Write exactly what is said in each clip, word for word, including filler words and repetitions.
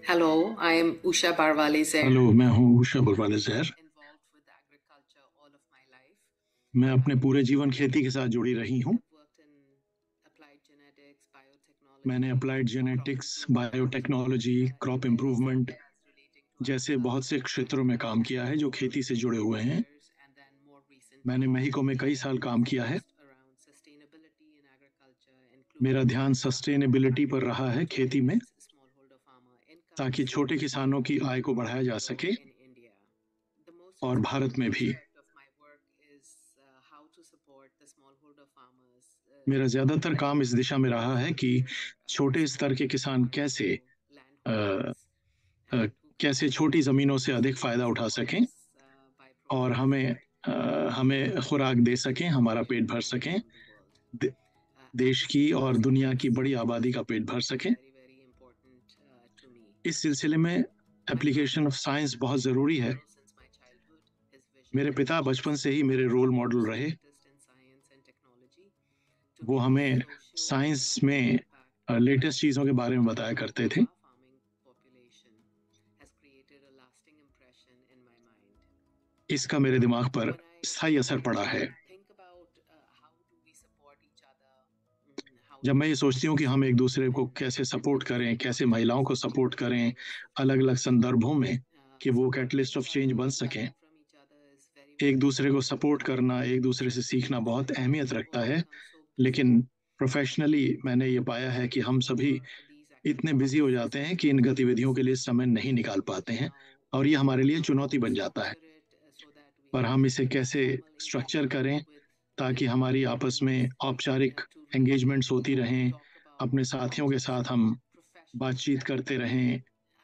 Hello, I am Usha Barwale Zair. Hello, मैं हूँ उषा बरवाले ज़हर। Involved with agriculture all of my life. मैं अपने पूरे जीवन खेती के साथ जुड़ी रही हूँ। I've worked in applied genetics, biotechnology, मैंने applied crop genetics, improvement, biotechnology, uh, crop and many improvement sectors relating to जैसे बहुत से agriculture. क्षेत्रों में काम किया है जो खेती से जुड़े हुए हैं। Years and then more मैंने recently मेxiको में कई साल काम किया है। focused around sustainability in agriculture, including मेरा ध्यान uh, सस्टेनेबिलिटी पर रहा है खेती में, increase smallholder farmer ताकि incomes छोटे किसानों की आय को बढ़ाया जा grow सके in India. The most और exciting भारत में भी। aspect of my work is uh, how to support the smallholder farmers. Uh, मेरा in ज़्यादातर their काम इस दिशा में रहा है कि their, uh, छोटे स्तर के small किसान कैसे micro land a, holdings a, and who can कैसे actually छोटी ज़मीनों से अधिक फ़ायदा subsidize उठा सकें us uh, by और providing हमें food अ, uh, हमें खुराक दे सकें, हमारा पेट भर all सकें, around the world. They, Uh, देश की access to और दुनिया की markets बड़ी आबादी का पेट भर is सकें। very very important uh, to me. इस सिलसिले में My application father of has science been बहुत my role ज़रूरी है। model since my childhood. His vision मेरे पिता बचपन से ही मेरे रोल मॉडल most रहे। latest in science and technology to वो make a हमें साइंस socio-economic में impact लेटेस्ट चीज़ों के बारे में बताया करते थे। Yuva farming population has created a lasting impression in my mind. इसका मेरे दिमाग पर When I स्थायी असर पड़ा है। think about uh, how do we support each other, mm, how जब do मैं we ये सोचती हूँ कि हम एक दूसरे को support कैसे women सपोर्ट in करें, कैसे different महिलाओं को contexts in सपोर्ट करें various अलग अलग systems, संदर्भों में uh, कि वो supporting catalyst of each change other, बन सकें। learning from each other is very एक very दूसरे को important. सपोर्ट करना, एक दूसरे से सीखना बहुत अहमियत रखता है, लेकिन प्रोफेशनली मैंने ये पाया है कि हम सभी इतने बिजी हो जाते हैं कि इन गतिविधियों के लिए समय नहीं निकाल पाते हैं और ये हमारे लिए चुनौती बन जाता है। पर हम इसे कैसे स्ट्रक्चर करें ताकि हमारी आपस में औपचारिक एंगेजमेंट्स होती रहें, अपने साथियों के साथ हम बातचीत करते रहें,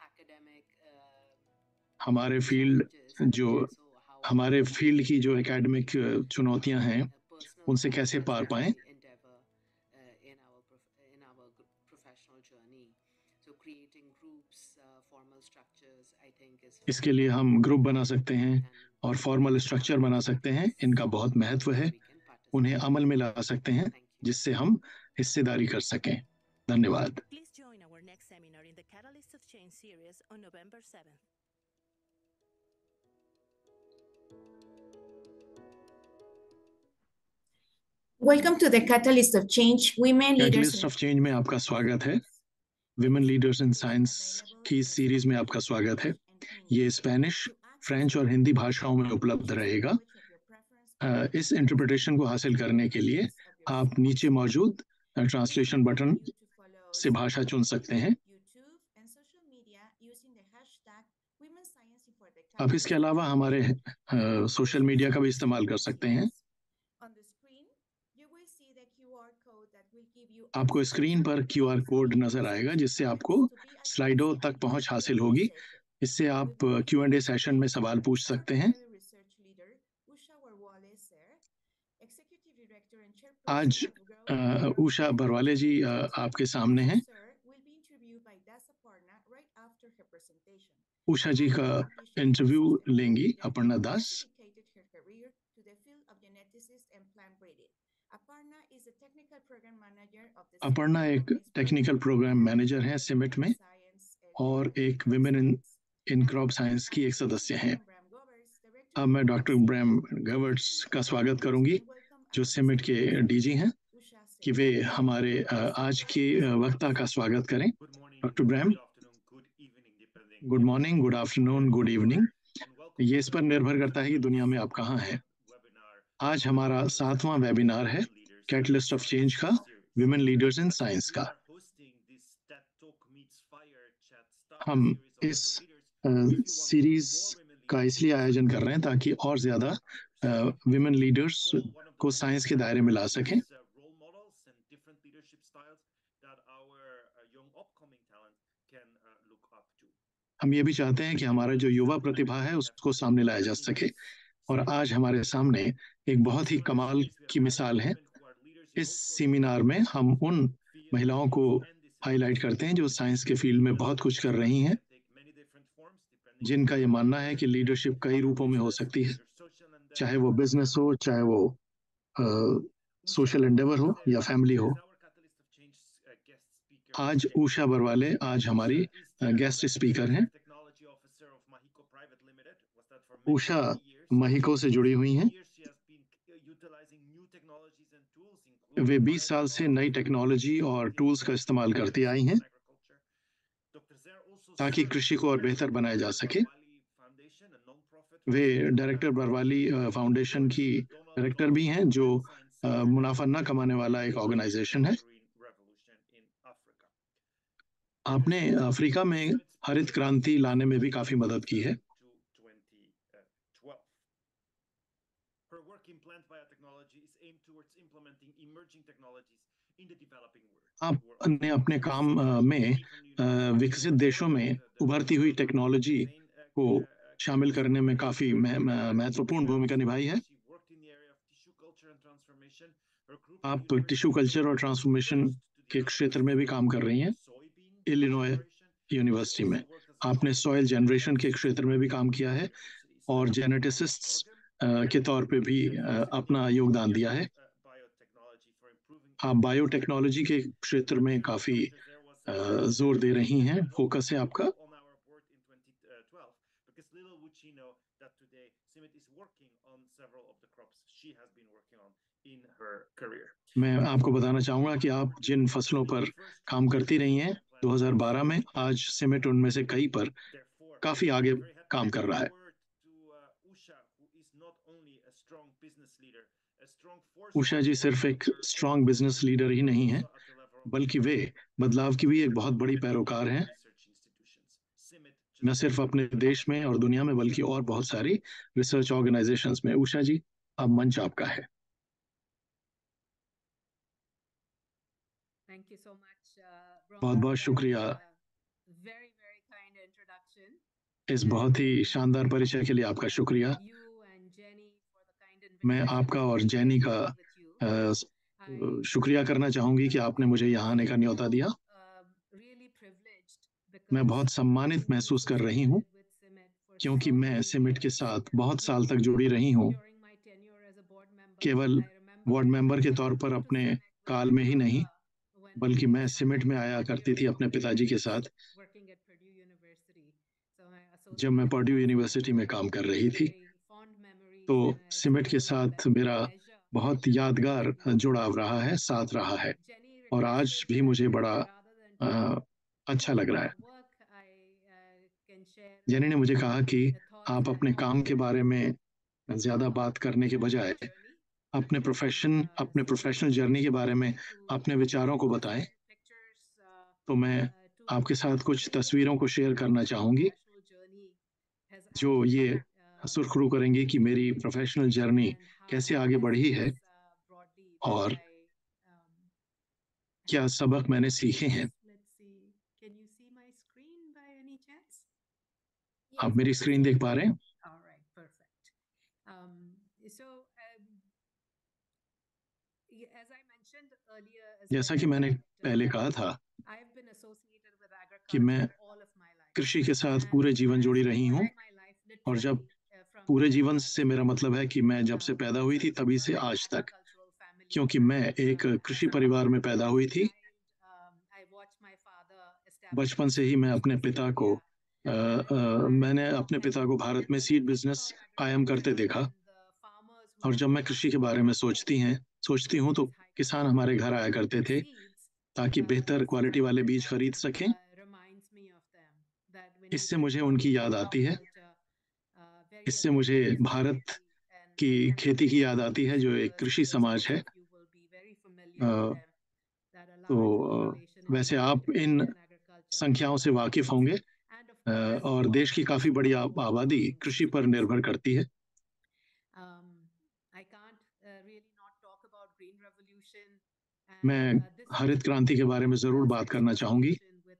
हमारे फील्ड जो हमारे फील्ड की जो एकेडमिक चुनौतियां हैं उनसे कैसे पार पाएं। इसके लिए हम ग्रुप बना सकते हैं और फॉर्मल स्ट्रक्चर बना सकते हैं। इनका बहुत महत्व है, उन्हें अमल में ला सकते हैं जिससे हम हिस्सेदारी कर सकें। धन्यवाद। Please join our next seminar in the Catalyst of Change series on November seventh. Welcome to the Catalyst of Change Women Leaders catalyst of change में आपका स्वागत है। विमेन लीडर्स इन साइंस की इस सीरीज में आपका स्वागत है। ये स्पेनिश, फ्रेंच और हिंदी भाषाओं में उपलब्ध रहेगा। इस इंटरप्रिटेशन को हासिल करने के लिए आप नीचे मौजूद ट्रांसलेशन बटन से भाषा चुन सकते हैं। आप इसके अलावा हमारे सोशल मीडिया का भी इस्तेमाल कर सकते हैं। आपको स्क्रीन पर क्यू आर कोड नजर आएगा जिससे आपको स्लाइडों तक पहुंच हासिल होगी। इससे आप क्यू एंड ए सेशन में सवाल पूछ सकते हैं। आज उषा बरवाले जी आपके सामने हैं। उषा जी का इंटरव्यू लेंगी अपर्णा दास। अपर्णा एक टेक्निकल प्रोग्राम मैनेजर हैं सिमिट में और एक women in in crop science की एक सदस्य हैं। अब मैं डॉक्टर ब्रैम गवर्ट्स का स्वागत करूंगी जो सिमिट के डीजी हैं कि वे हमारे आज के वक्ता का स्वागत करें। Doctor Bram, good morning, good afternoon, good evening. ये इस पर निर्भर करता है कि दुनिया में आप कहाँ हैं। आज हमारा सातवां वेबिनार है कैटलिस्ट ऑफ चेंज का, विमेन लीडर्स इन साइंस का। हम इस सीरीज का इसलिए आयोजन कर रहे हैं ताकि और ज्यादा विमेन लीडर्स को साइंस के दायरे में ला सकें। हम ये भी चाहते हैं कि हमारा जो युवा प्रतिभा है उसको सामने लाया जा सके और आज हमारे सामने एक बहुत ही कमाल की मिसाल है। इस सेमिनार में हम उन महिलाओं को हाईलाइट करते हैं जो साइंस के फील्ड में बहुत कुछ कर रही हैं, जिनका ये मानना है कि लीडरशिप कई रूपों में हो सकती है, चाहे वो बिजनेस हो, चाहे वो सोशल एंडेवर हो या फैमिली हो। आज उषा बरवाले आज हमारी गेस्ट स्पीकर हैं। उषा महिको से जुड़ी हुई हैं। वे बीस साल से नई टेक्नोलॉजी और टूल्स का इस्तेमाल करती आई हैं ताकि कृषि को और बेहतर बनाया जा सके। वे डायरेक्टर बरवाली फाउंडेशन की डायरेक्टर भी हैं, जो मुनाफा न कमाने वाला एक ऑर्गेनाइजेशन है। आपने अफ्रीका में हरित क्रांति लाने में भी काफी मदद की है। आपने अपने काम में विकसित देशों में उभरती हुई टेक्नोलॉजी को शामिल करने में काफी महत्वपूर्ण भूमिका निभाई है। आप टिश्यू कल्चर और ट्रांसफॉर्मेशन के क्षेत्र में भी काम कर रही हैं इलिनॉय यूनिवर्सिटी में। आपने सॉइल जनरेशन के क्षेत्र में भी काम किया है और जेनेटिसिस्ट्स के तौर पे भी अपना योगदान दिया है। आप बायोटेक्नोलॉजी के क्षेत्र में काफी जोर दे रही हैं, फोकस है आपका। मैं आपको बताना चाहूंगा कि आप जिन फसलों पर काम करती रही हैं दो हज़ार बारह में, आज सिमेट उनमें से कई पर काफी आगे काम कर रहा है। उषा जी सिर्फ एक स्ट्रॉन्ग बिजनेस लीडर ही नहीं है, बल्कि वे बदलाव की भी एक बहुत बड़ी पैरोकार हैं, न सिर्फ अपने देश में और दुनिया में बल्कि और बहुत सारी रिसर्च ऑर्गेनाइजेशंस में। उषा जी, अब मंच आपका है। बहुत बहुत शुक्रिया इस बहुत ही शानदार परिचय के लिए। आपका शुक्रिया। मैं आपका और जेनी का आ, शुक्रिया करना चाहूंगी कि आपने मुझे यहाँ आने का न्योता दिया। मैं बहुत सम्मानित महसूस कर रही हूँ क्योंकि मैं सिमेट के साथ बहुत साल तक जुड़ी रही हूँ, केवल वार्ड मेंबर के तौर पर अपने काल में ही नहीं, बल्कि मैं सिमेट में आया करती थी अपने पिताजी के साथ जब मैं पर्ड्यू यूनिवर्सिटी में काम कर रही थी। तो सिमेट के साथ मेरा बहुत यादगार जुड़ाव रहा है, साथ रहा है, और आज भी मुझे बड़ा आ, अच्छा लग रहा है। जेनी ने मुझे कहा कि आप अपने काम के बारे में ज्यादा बात करने के बजाय अपने प्रोफेशन अपने प्रोफेशनल जर्नी के बारे में अपने विचारों को बताएं। तो मैं आपके साथ कुछ तस्वीरों को शेयर करना चाहूंगी जो ये सुरखरू करेंगे कि मेरी प्रोफेशनल जर्नी कैसे आगे बढ़ी है और क्या सबक मैंने सीखे हैं। आप मेरी स्क्रीन देख पा रहे हैं? जैसा कि मैंने पहले कहा था कि मैं कृषि के साथ पूरे जीवन जुड़ी रही हूँ, और जब पूरे जीवन से मेरा मतलब है कि मैं जब से पैदा हुई थी तभी से आज तक, क्योंकि मैं एक कृषि परिवार में पैदा हुई थी। बचपन से ही मैं अपने पिता को आ, आ, मैंने अपने पिता को भारत में सीड बिजनेस कायम करते देखा, और जब मैं कृषि के बारे में सोचती हैं सोचती हूँ तो किसान हमारे घर आया करते थे ताकि बेहतर क्वालिटी वाले बीज खरीद सकें। इससे मुझे उनकी याद आती है, इससे मुझे भारत की खेती की याद आती है जो एक कृषि समाज है। तो वैसे आप इन संख्याओं से वाकिफ होंगे, और देश की काफी बड़ी आबादी कृषि पर निर्भर करती है। मैं हरित क्रांति के बारे में जरूर बात करना चाहूंगी।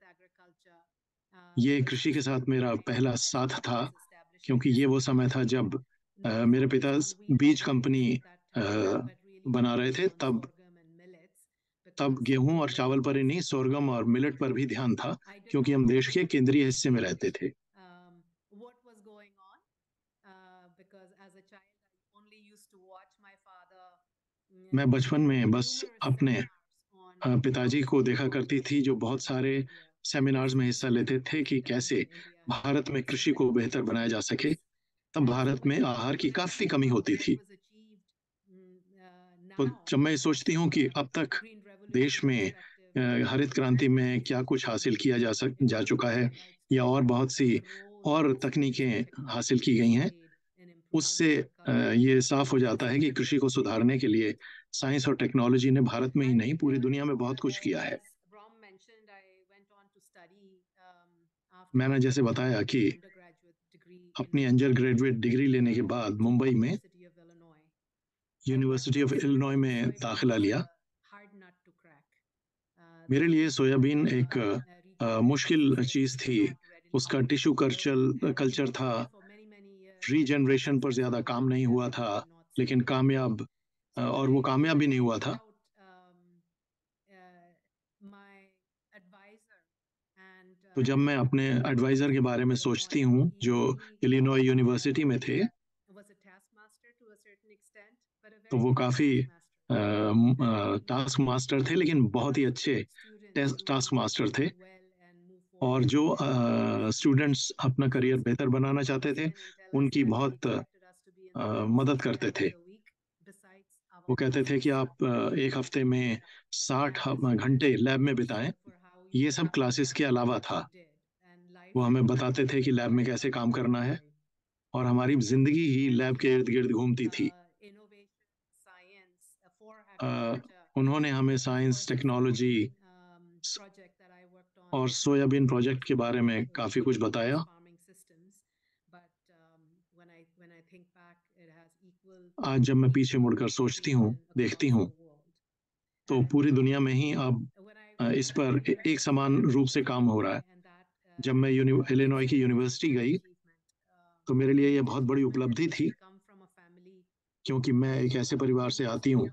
ये कृषि के साथ मेरा पहला साथ था, क्योंकि ये वो समय था जब आ, मेरे पिता बीज कंपनी आ, बना रहे थे। तब तब गेहूं और चावल पर ही नहीं, सोरगम और मिलेट पर भी ध्यान था, क्योंकि हम देश के केंद्रीय हिस्से में रहते थे। मैं बचपन में बस अपने पिताजी को देखा करती थी जो बहुत सारे सेमिनार्स में हिस्सा लेते थे कि कैसे भारत में कृषि को बेहतर बनाया जा सके। तब भारत में आहार की काफी कमी होती थी। तो जब मैं सोचती हूँ कि अब तक देश में हरित क्रांति में क्या कुछ हासिल किया जा सक जा चुका है या और बहुत सी और तकनीकें हासिल की गई हैं, उससे ये साफ हो जाता है कि कृषि को सुधारने के लिए साइंस और टेक्नोलॉजी ने भारत में ही नहीं पूरी दुनिया में बहुत कुछ किया है। मैंने जैसे बताया कि अपनी अंडर ग्रेजुएट डिग्री लेने के बाद मुंबई में यूनिवर्सिटी ऑफ इलिनॉय में दाखिला लिया। मेरे लिए सोयाबीन एक आ, मुश्किल चीज थी। उसका टिश्यू कल्चर कल्चर था, रीजनरेशन पर ज्यादा काम नहीं हुआ था, लेकिन कामयाब और वो कामयाब भी नहीं हुआ था। तो जब मैं अपने एडवाइजर के बारे में सोचती हूँ जो इलिनॉय यूनिवर्सिटी में थे, तो वो काफी टास्क मास्टर थे, लेकिन बहुत ही अच्छे टास्क मास्टर थे। और जो स्टूडेंट्स uh, अपना करियर बेहतर बनाना चाहते थे, उनकी बहुत uh, मदद करते थे। वो कहते थे कि आप uh, एक हफ्ते में साठ घंटे लैब में बिताएं। ये सब क्लासेस के अलावा था। वो हमें बताते थे कि लैब में कैसे काम करना है, और हमारी जिंदगी ही लैब के इर्द गिर्द घूमती थी। uh, उन्होंने हमें साइंस, टेक्नोलॉजी और सोयाबीन प्रोजेक्ट के बारे में काफी कुछ बताया। आज जब मैं पीछे मुड़कर सोचती हूँ, देखती हूँ, तो पूरी दुनिया में ही अब इस पर एक समान रूप से काम हो रहा है। जब मैं इलिनॉय की यूनिवर्सिटी गई, तो मेरे लिए यह बहुत बड़ी उपलब्धि थी, क्योंकि मैं एक ऐसे परिवार से आती हूँ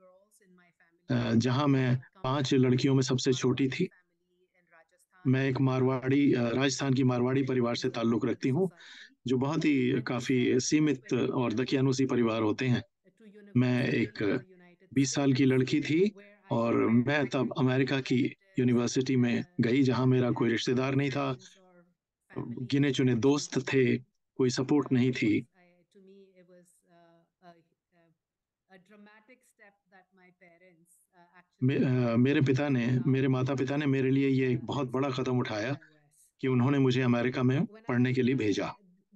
जहां मैं पांच लड़कियों में सबसे छोटी थी। मैं एक मारवाड़ी, राजस्थान की मारवाड़ी परिवार से ताल्लुक रखती हूँ, जो बहुत ही काफी सीमित और दकियानूसी परिवार होते हैं। मैं एक बीस साल की लड़की थी, और मैं तब अमेरिका की यूनिवर्सिटी में गई, जहां मेरा कोई रिश्तेदार नहीं था, गिने चुने दोस्त थे, कोई सपोर्ट नहीं थी। मे, मेरे पिता ने मेरे माता पिता ने मेरे लिए ये एक बहुत बड़ा कदम उठाया कि उन्होंने मुझे अमेरिका में पढ़ने के लिए भेजा।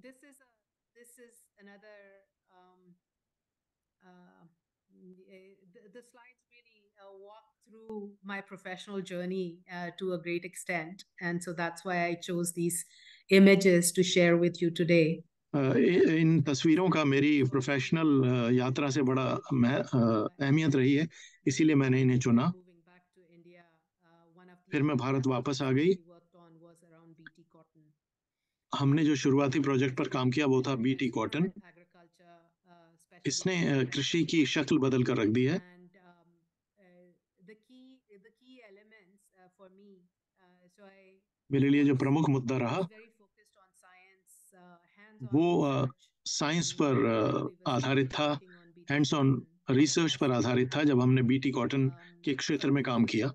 My professional journey uh, to a great extent, and so that's why I chose these images to share with you today. uh, इन तस्वीरों का मेरी प्रोफेशनल यात्रा से बड़ा अहमियत रही है, इसीलिए मैंने इन्हें चुना। फिर मैं भारत वापस आ गई। हमने जो शुरुआती प्रोजेक्ट पर काम किया वो था बीटी कॉटन। इसने कृषि की शक्ल बदल कर रख दी है। मेरे लिए जो प्रमुख मुद्दा रहा वो साइंस पर आधारित था, हैंड्स ऑन रिसर्च पर आधारित था, जब हमने बीटी कॉटन के क्षेत्र में काम किया।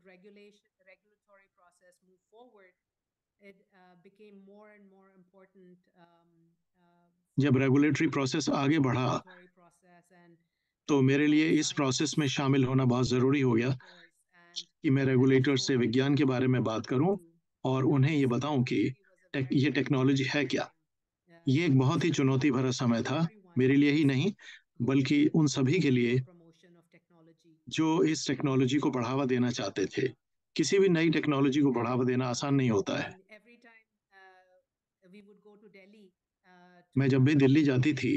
जब रेगुलेटरी प्रोसेस आगे बढ़ा, तो मेरे लिए इस प्रोसेस में शामिल होना बहुत ज़रूरी हो गया कि मैं रेगुलेटर से विज्ञान के बारे में बात करूं और उन्हें ये बताऊं कि टेक, ये टेक्नोलॉजी है क्या। ये एक बहुत ही चुनौती भरा समय था, मेरे लिए ही नहीं बल्कि उन सभी के लिए जो इस टेक्नोलॉजी को बढ़ावा देना चाहते थे। किसी भी नई टेक्नोलॉजी को बढ़ावा देना आसान नहीं होता है। मैं जब भी दिल्ली जाती थी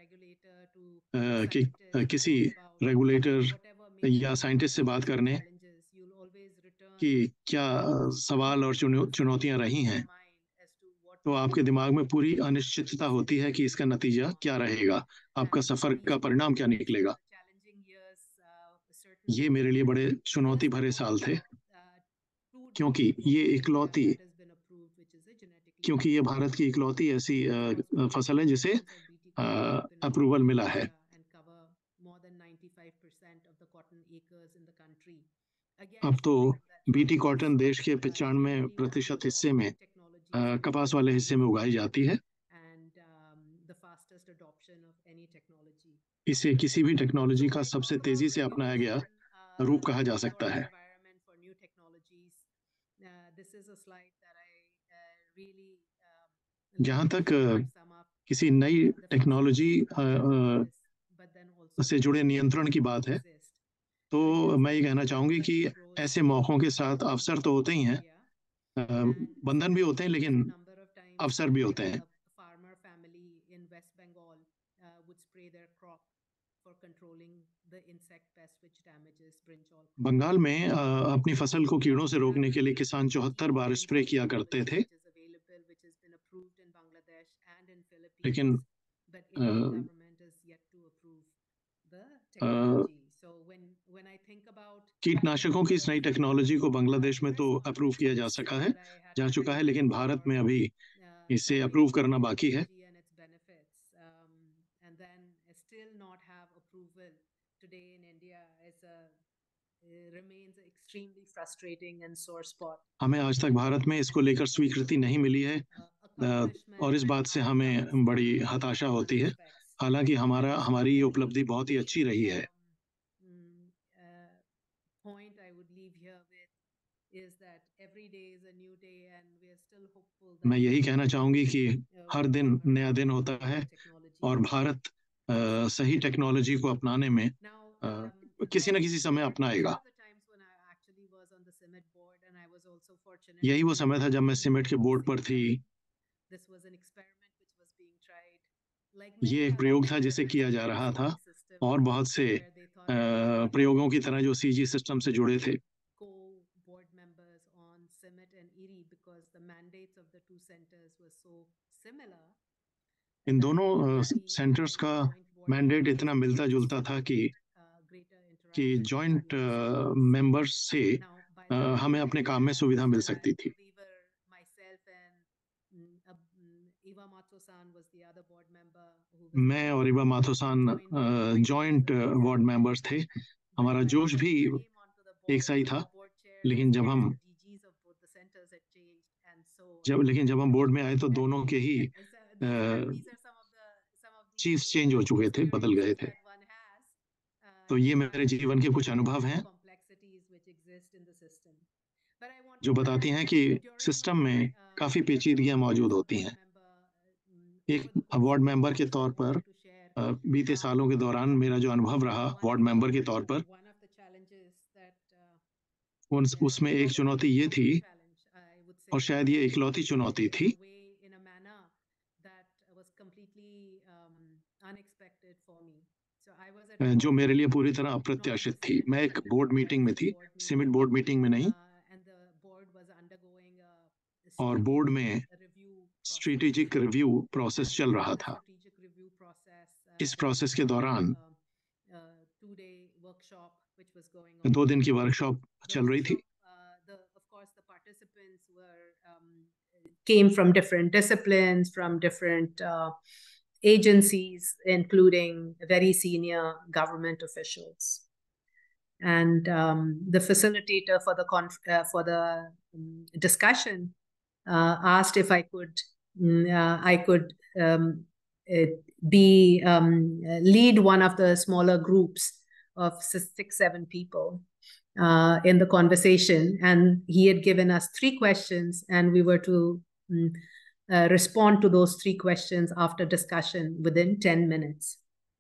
कि किसी रेगुलेटर या साइंटिस्ट से बात करने कि क्या सवाल और चुनौतियां रही हैं, तो आपके दिमाग में पूरी अनिश्चितता होती है कि इसका नतीजा क्या रहेगा, आपका सफर का परिणाम क्या निकलेगा। ये मेरे लिए बड़े चुनौती भरे साल थे, क्योंकि ये इकलौती क्योंकि ये भारत की इकलौती ऐसी फसल है जिसे अप्रूवल मिला है। अब तो बीटी कॉटन देश के पचानवे प्रतिशत हिस्से में अ, कपास वाले हिस्से में उगाई जाती है। इसे किसी भी टेक्नोलॉजी का सबसे तेजी से अपनाया गया रूप कहा जा सकता है। जहाँ तक किसी नई टेक्नोलॉजी से जुड़े नियंत्रण की बात है, तो मैं ये कहना चाहूँगी कि ऐसे मौक़ों के साथ अवसर तो होते ही हैं, बंधन भी होते हैं, लेकिन अवसर भी होते हैं। बंगाल में अपनी फसल को कीड़ों से रोकने के लिए किसान चौहत्तर बार स्प्रे किया करते थे, लेकिन कीटनाशकों की इस नई टेक्नोलॉजी को बांग्लादेश में तो अप्रूव किया जा सका है जा चुका है, लेकिन भारत में अभी इसे अप्रूव करना बाकी है। हमें आज तक भारत में इसको लेकर स्वीकृति नहीं मिली है और इस बात से हमें बड़ी हताशा होती है। हालांकि हमारा हमारी ये उपलब्धि बहुत ही अच्छी रही है। मैं यही कहना चाहूंगी कि हर दिन नया दिन होता है और भारत आ, सही टेक्नोलॉजी को अपनाने में आ, किसी न किसी समय अपनाएगा। यही वो समय था जब मैं सिमेट के बोर्ड पर थी। ये एक प्रयोग था जिसे किया जा रहा था और बहुत से प्रयोगों की तरह जो सीजी सिस्टम से जुड़े थे। इन दोनों सेंटर्स का मैंडेट इतना मिलता जुलता था कि कि जॉइंट मेंबर्स से uh, हमें अपने काम में सुविधा मिल सकती थी। मैं और इवा माथोसान जॉइंट वार्ड मेंबर्स थे। हमारा जोश भी एक सा ही था, लेकिन जब हम जब लेकिन जब हम बोर्ड में आए तो दोनों के ही चीफ्स चेंज हो चुके थे, बदल गए थे। तो ये मेरे जीवन के कुछ अनुभव हैं जो बताती हैं कि सिस्टम में काफी पेचीदगियां मौजूद होती हैं। एक वार्ड मेंबर के तौर पर बीते सालों के दौरान मेरा जो अनुभव रहा वार्ड मेंबर के तौर पर, उसमें एक चुनौती ये थी, और शायद ये इकलौती चुनौती थी, जो मेरे लिए पूरी तरह अप्रत्याशित थी। मैं एक बोर्ड मीटिंग में थी, सिमिट बोर्ड मीटिंग में नहीं, और बोर्ड में स्ट्रेटेजिक रिव्यू प्रोसेस चल रहा था। इस प्रोसेस के दौरान दो दिन की वर्कशॉप चल रही थी। Came from different disciplines, from different uh, agencies, including very senior government officials. And um, the facilitator for the conf uh, for the um, discussion uh, asked if I could uh, I could um, be um, lead one of the smaller groups of six seven people uh, in the conversation, and he had given us three questions, and we were to um, uh, respond to those three questions after discussion within ten minutes.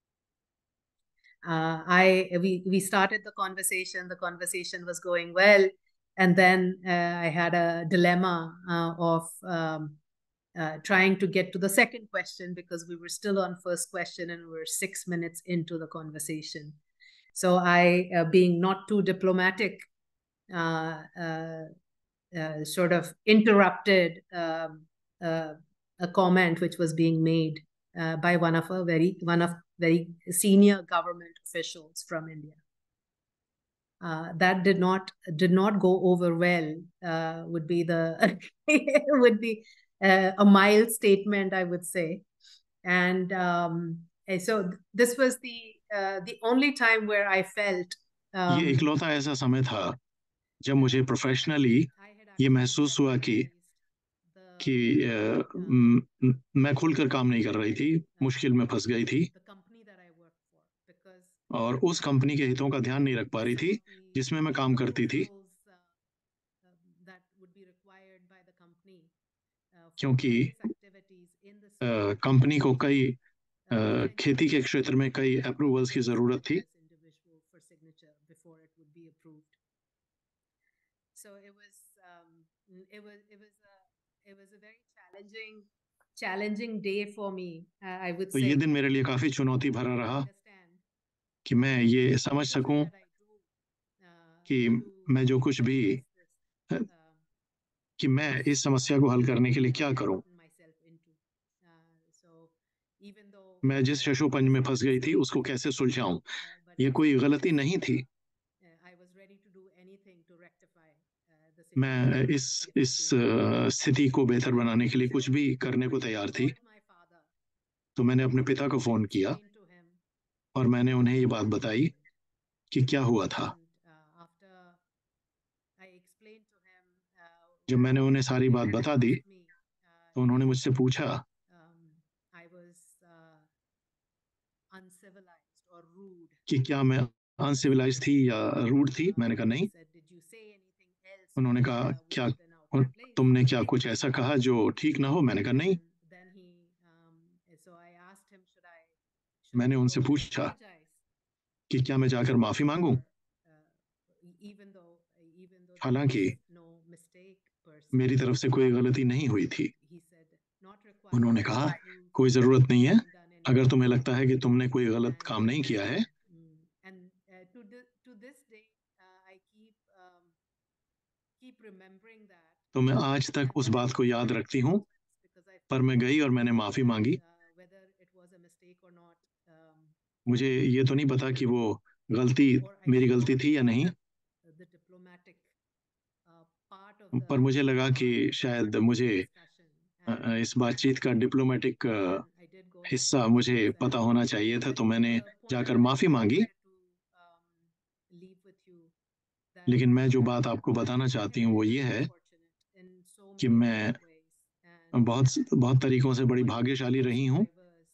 Uh, I we we started the conversation. The conversation was going well, and then uh, I had a dilemma uh, of um, uh, trying to get to the second question because we were still on first question and we were six minutes into the conversation. So I, uh, being not too diplomatic, uh, uh, uh, sort of interrupted um, uh, a comment which was being made uh, by one of a very one of very senior government officials from India. Uh, that did not did not go over well. Uh, would be the would be uh, a mild statement, I would say. And, um, and so this was the uh, the only time where I felt. Um, ये इकलौता ऐसा समय था जब मुझे professionally ये महसूस हुआ कि कि अ, म- म- मैं खुलकर काम नहीं कर रही थी, मुश्किल में फंस गई थी और उस कंपनी के हितों का ध्यान नहीं रख पा रही थी जिसमें मैं काम करती थी, क्योंकि कंपनी को कई अ, खेती के क्षेत्र में कई अप्रूवल्स की जरूरत थी। So it was um, it was it was a it was a very challenging challenging day for me. Uh, I would तो say. ये दिन मेरे लिए काफी चुनौती भरा रहा कि मैं ये समझ सकूं कि मैं जो कुछ भी कि मैं इस समस्या को हल करने के लिए क्या करूं। मैं जिस शशोपंज में फंस गई थी उसको कैसे सुलझाऊं। ये कोई गलती नहीं थी। मैं इस इस अ, स्थिति को बेहतर बनाने के लिए कुछ भी करने को तैयार थी। तो मैंने अपने पिता को फोन किया और मैंने उन्हें ये बात बताई कि क्या हुआ था। जब मैंने उन्हें सारी बात बता दी तो उन्होंने मुझसे पूछा कि क्या मैं अनसिविलाइज थी या रूड थी। मैंने कहा नहीं। उन्होंने कहा क्या तुमने क्या कुछ ऐसा कहा जो ठीक ना हो। मैंने कहा नहीं। मैंने उनसे पूछा कि क्या मैं जाकर माफी मांगूं, हालांकि मेरी तरफ से कोई गलती नहीं हुई थी। उन्होंने कहा कोई जरूरत नहीं है, अगर तुम्हें लगता है कि तुमने कोई गलत काम नहीं किया है। तो मैं आज तक उस बात को याद रखती हूँ। पर मैं गई और मैंने माफी मांगी। मुझे ये तो नहीं पता कि वो गलती मेरी गलती थी या नहीं, पर मुझे लगा कि शायद मुझे इस बातचीत का डिप्लोमेटिक हिस्सा मुझे पता होना चाहिए था। तो मैंने जाकर माफी मांगी। लेकिन मैं जो बात आपको बताना चाहती हूँ वो ये है कि मैं बहुत बहुत तरीकों से बड़ी भाग्यशाली रही हूँ।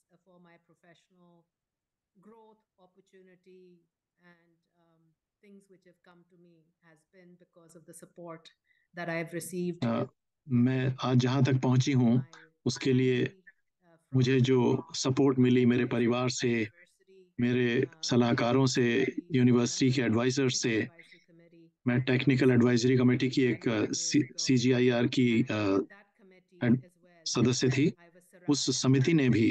uh, मैं आज जहाँ तक पहुँची हूँ उसके लिए मुझे जो सपोर्ट मिली मेरे परिवार से, मेरे सलाहकारों से, यूनिवर्सिटी के एडवाइजर से। मैं टेक्निकल एडवाइजरी कमेटी की एक सी जी आई आर की uh, सदस्य थी। उस समिति ने भी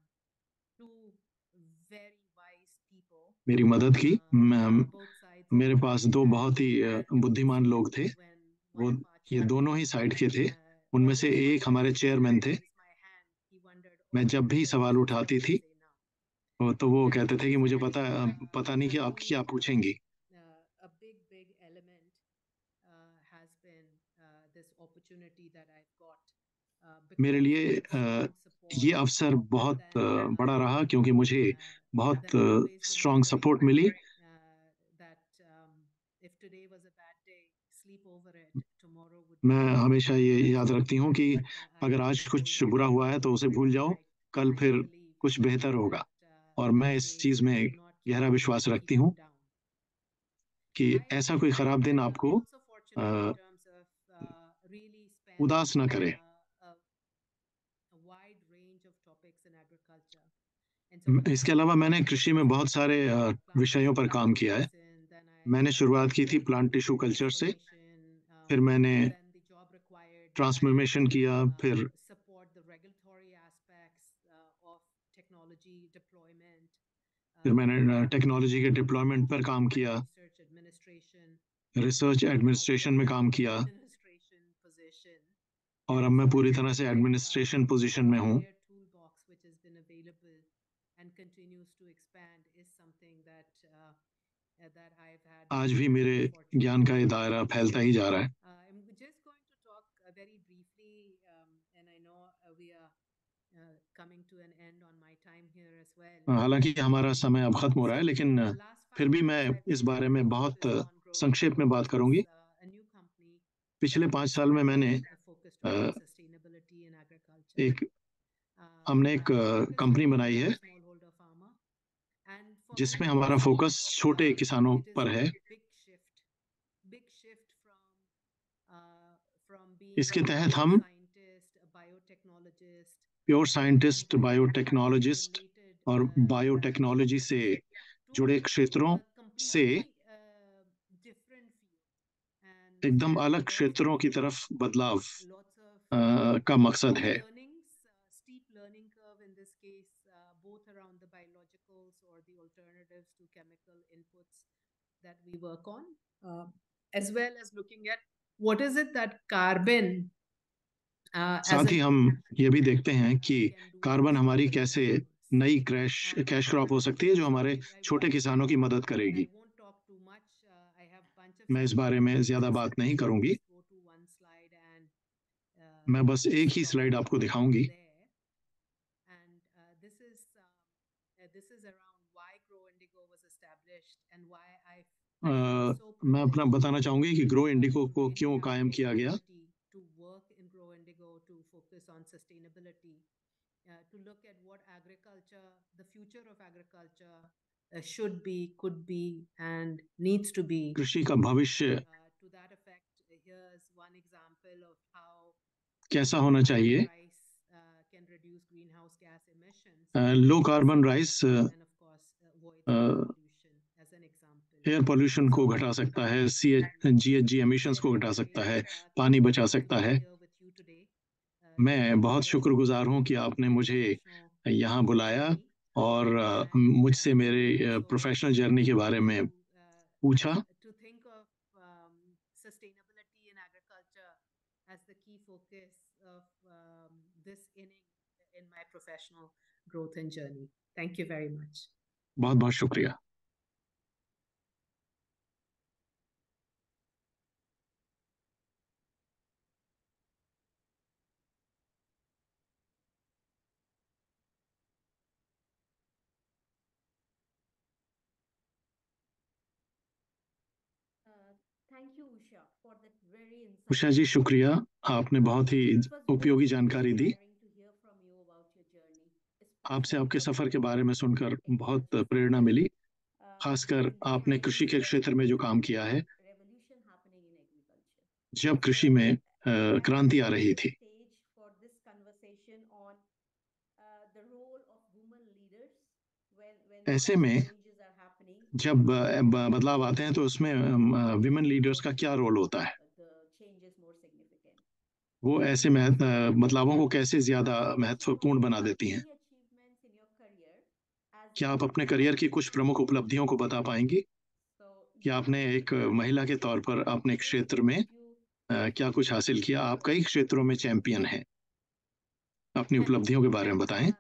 मेरी मदद की। मेरे पास दो बहुत ही बुद्धिमान लोग थे। वो ये दोनों ही साइड के थे। उनमें से एक हमारे चेयरमैन थे। मैं जब भी सवाल उठाती थी तो वो कहते थे कि मुझे पता पता नहीं कि आप क्या पूछेंगी। मेरे लिए ये अवसर बहुत बड़ा रहा क्योंकि मुझे बहुत स्ट्रॉन्ग सपोर्ट मिली। मैं हमेशा ये याद रखती हूँ कि अगर आज कुछ बुरा हुआ है तो उसे भूल जाओ, कल फिर कुछ बेहतर होगा। और मैं इस चीज में गहरा विश्वास रखती हूँ कि ऐसा कोई खराब दिन आपको आ, उदास ना करे। इसके अलावा मैंने कृषि में बहुत सारे विषयों पर काम किया है। मैंने शुरुआत की थी प्लांट टिश्यू कल्चर से, फिर मैंने ट्रांसफॉर्मेशन किया, फिर फिर मैंने टेक्नोलॉजी के डिप्लॉयमेंट पर काम किया, रिसर्च एडमिनिस्ट्रेशन में काम किया और अब मैं पूरी तरह से एडमिनिस्ट्रेशन पोजीशन में हूँ। आज भी मेरे ज्ञान का ये दायरा फैलता ही जा रहा है। हालांकि हमारा समय अब खत्म हो रहा है, लेकिन फिर भी मैं इस बारे में बहुत संक्षेप में बात करूंगी। पिछले पाँच साल में मैंने focused on sustainability in agriculture. एक हमने एक कंपनी बनाई है smallholder farmer, and for जिसमें me, हमारा फोकस छोटे किसानों it is पर है। a big shift, big shift from uh, from being इसके a तहत हम scientist, a biotechnologist, pure scientist, biotechnologist और बायोटेक्नोलॉजी से जुड़े क्षेत्रों से एकदम अलग क्षेत्रों की तरफ बदलाव uh, का मकसद है। steep learning curve in this case, uh, both around the biologicals or the alternatives to chemical inputs that we work on, uh, as well as looking at what is it that carbon uh, साथ ही हम ये भी देखते हैं कि carbon हमारी कैसे नई क्रैश कैश क्रॉप हो सकती है जो हमारे छोटे किसानों की मदद करेगी। मैं इस बारे में ज्यादा बात नहीं करूंगी, मैं बस एक ही स्लाइड आपको दिखाऊंगी। uh, मैं अपना बताना चाहूंगी कि ग्रो इंडिगो को क्यों कायम किया गया। to work in Grow Indigo to focus on sustainability, uh, to look at what agriculture, the future of agriculture uh, should be, could be, and needs to be. कृषि का भविष्य uh, to that effect, here's one example of how कैसा होना चाहिए। rice uh, can reduce greenhouse gas emissions. Low carbon rice and of course avoid pollution as an example. Air pollution को घटा सकता है, सी जी एच जी एमिशंस को घटा सकता है, पानी बचा सकता है। मैं बहुत शुक्रगुजार हूँ कि आपने मुझे यहाँ बुलाया और मुझसे मेरे प्रोफेशनल जर्नी के बारे में पूछा। To think of um, sustainability in agriculture as the key focus of um, this inning in my professional growth and journey. Thank you very much. बहुत बहुत शुक्रिया। उषा जी शुक्रिया, आपने बहुत ही उपयोगी जानकारी दी। आपसे आपके सफर के बारे में सुनकर बहुत प्रेरणा मिली, खासकर आपने कृषि के क्षेत्र में जो काम किया है जब कृषि में क्रांति आ रही थी। ऐसे में जब बदलाव आते हैं तो उसमें विमेन लीडर्स का क्या रोल होता है, वो ऐसे बदलावों को कैसे ज्यादा महत्वपूर्ण बना देती हैं? क्या आप अपने करियर की कुछ प्रमुख उपलब्धियों को बता पाएंगी कि आपने एक महिला के तौर पर अपने क्षेत्र में क्या कुछ हासिल किया? आप कई क्षेत्रों में चैंपियन हैं, अपनी उपलब्धियों के बारे में बताएं।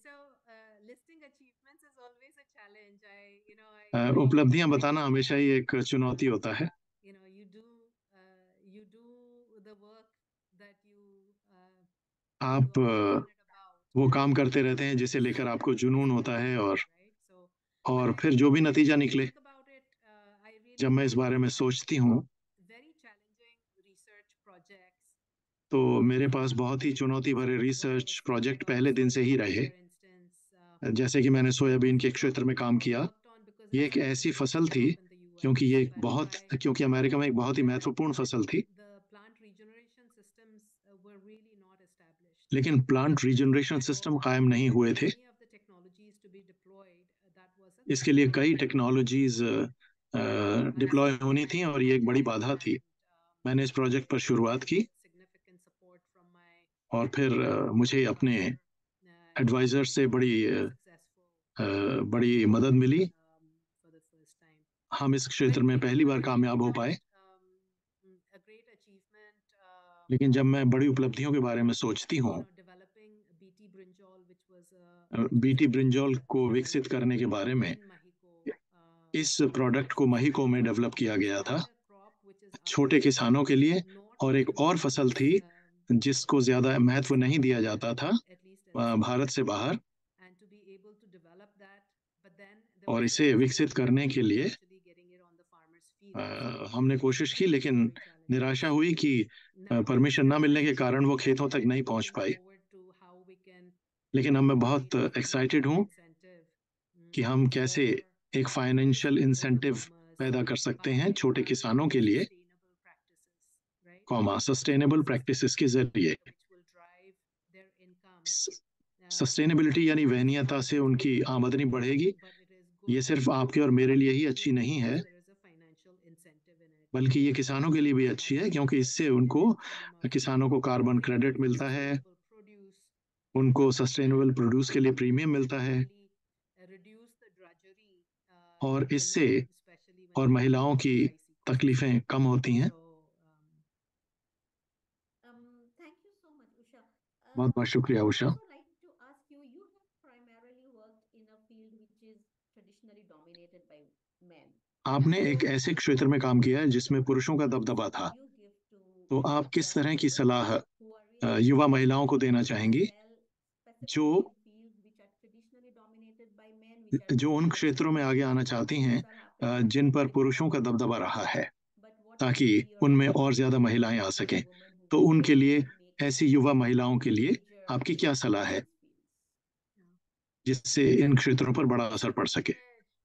उपलब्धियां बताना हमेशा ही एक चुनौती होता है। आप वो काम करते रहते हैं जिसे लेकर आपको जुनून होता है और और फिर जो भी नतीजा निकले, जब मैं इस बारे में सोचती हूँ तो मेरे पास बहुत ही चुनौती भरे रिसर्च प्रोजेक्ट पहले दिन से ही रहे। जैसे कि मैंने सोयाबीन के क्षेत्र में काम किया। ये एक ऐसी फसल थी क्योंकि ये बहुत क्योंकि अमेरिका में एक बहुत ही महत्वपूर्ण फसल थी, लेकिन प्लांट रीजनरेशन सिस्टम कायम नहीं हुए थे। इसके लिए कई टेक्नोलॉजीज डिप्लॉय होनी थी और ये एक बड़ी बाधा थी। मैंने इस प्रोजेक्ट पर शुरुआत की और फिर मुझे अपने एडवाइजर से बड़ी बड़ी मदद मिली। हम इस क्षेत्र में पहली बार कामयाब हो पाए। लेकिन जब मैं बड़ी उपलब्धियों के बारे में सोचती हूँ, बीटी ब्रिंजॉल को विकसित करने के बारे में, इस प्रोडक्ट को महीको में डेवलप किया गया था छोटे किसानों के लिए, और एक और फसल थी जिसको ज्यादा महत्व नहीं दिया जाता था भारत से बाहर, और इसे विकसित करने के लिए आ, हमने कोशिश की, लेकिन निराशा हुई कि परमिशन ना मिलने के कारण वो खेतों तक नहीं पहुंच पाई। लेकिन अब मैं बहुत एक्साइटेड हूँ कि हम कैसे एक फाइनेंशियल इंसेंटिव पैदा कर सकते हैं छोटे किसानों के लिए, कॉमा सस्टेनेबल प्रैक्टिसेस के जरिए। सस्टेनेबिलिटी यानी वहनीयता से उनकी आमदनी बढ़ेगी। ये सिर्फ आपके और मेरे लिए ही अच्छी नहीं है, बल्कि ये किसानों के लिए भी अच्छी है, क्योंकि इससे उनको, किसानों को कार्बन क्रेडिट मिलता है, उनको सस्टेनेबल प्रोड्यूस के लिए प्रीमियम मिलता है, और इससे और महिलाओं की तकलीफें कम होती हैं। बहुत बहुत शुक्रिया उषा। आपने एक ऐसे क्षेत्र में काम किया है जिसमें पुरुषों का दबदबा था, तो आप किस तरह की सलाह युवा महिलाओं को देना चाहेंगी जो जो उन क्षेत्रों में आगे आना चाहती हैं जिन पर पुरुषों का दबदबा रहा है, ताकि उनमें और ज्यादा महिलाएं आ सकें? तो उनके लिए, ऐसी युवा महिलाओं के लिए आपकी क्या सलाह है जिससे इन क्षेत्रों पर बड़ा असर पड़ सके?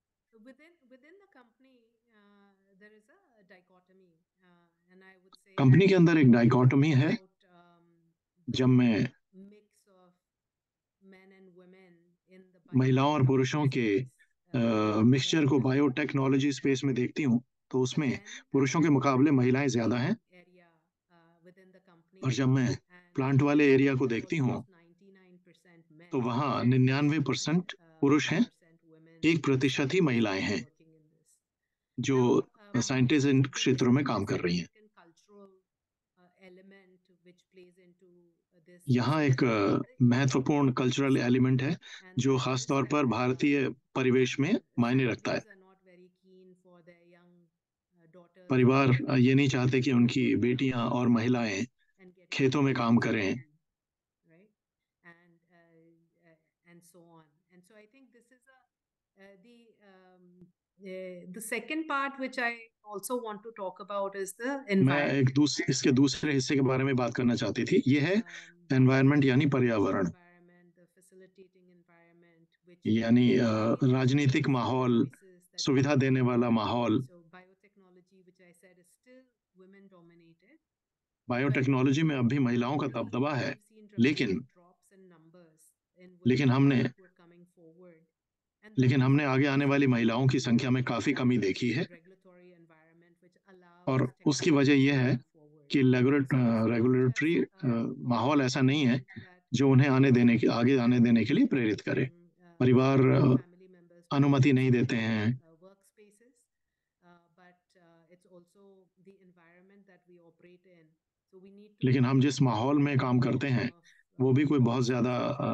कंपनी के अंदर एक डाइकोटमी है। जब मैं महिलाओं और पुरुषों के मिक्सचर को बायोटेक्नोलॉजी स्पेस में देखती हूँ, तो उसमें पुरुषों के मुकाबले महिलाएं ज्यादा हैं। और जब मैं प्लांट वाले एरिया को देखती हूँ, तो वहाँ निन्यानवे परसेंट पुरुष हैं, एक प्रतिशत ही महिलाएं हैं जो साइंटिस्ट इन क्षेत्रों में काम कर रही हैं। यहाँ एक महत्वपूर्ण कल्चरल एलिमेंट है जो खासतौर पर भारतीय परिवेश में मायने रखता है। परिवार ये नहीं चाहते कि उनकी बेटियां और महिलाएं खेतों में काम करें। The second part which I also want to talk about is the मैं environment. एक दूसरे इसके दूसरे हिस्से के बारे में बात करना चाहती थी। ये है एनवायरनमेंट यानी पर्यावरण, यानी राजनीतिक माहौल, सुविधा देने वाला माहौल। बायोटेक्नोलॉजी में अब भी महिलाओं का दबदबा है, लेकिन लेकिन हमने लेकिन हमने आगे आने वाली महिलाओं की संख्या में काफी कमी देखी है, और उसकी वजह यह है कि रेगुलेटरी माहौल ऐसा नहीं है जो उन्हें आने देने के आगे आने देने के लिए प्रेरित करे। परिवार अनुमति नहीं देते हैं। लेकिन हम जिस माहौल में काम करते हैं वो भी कोई बहुत ज्यादा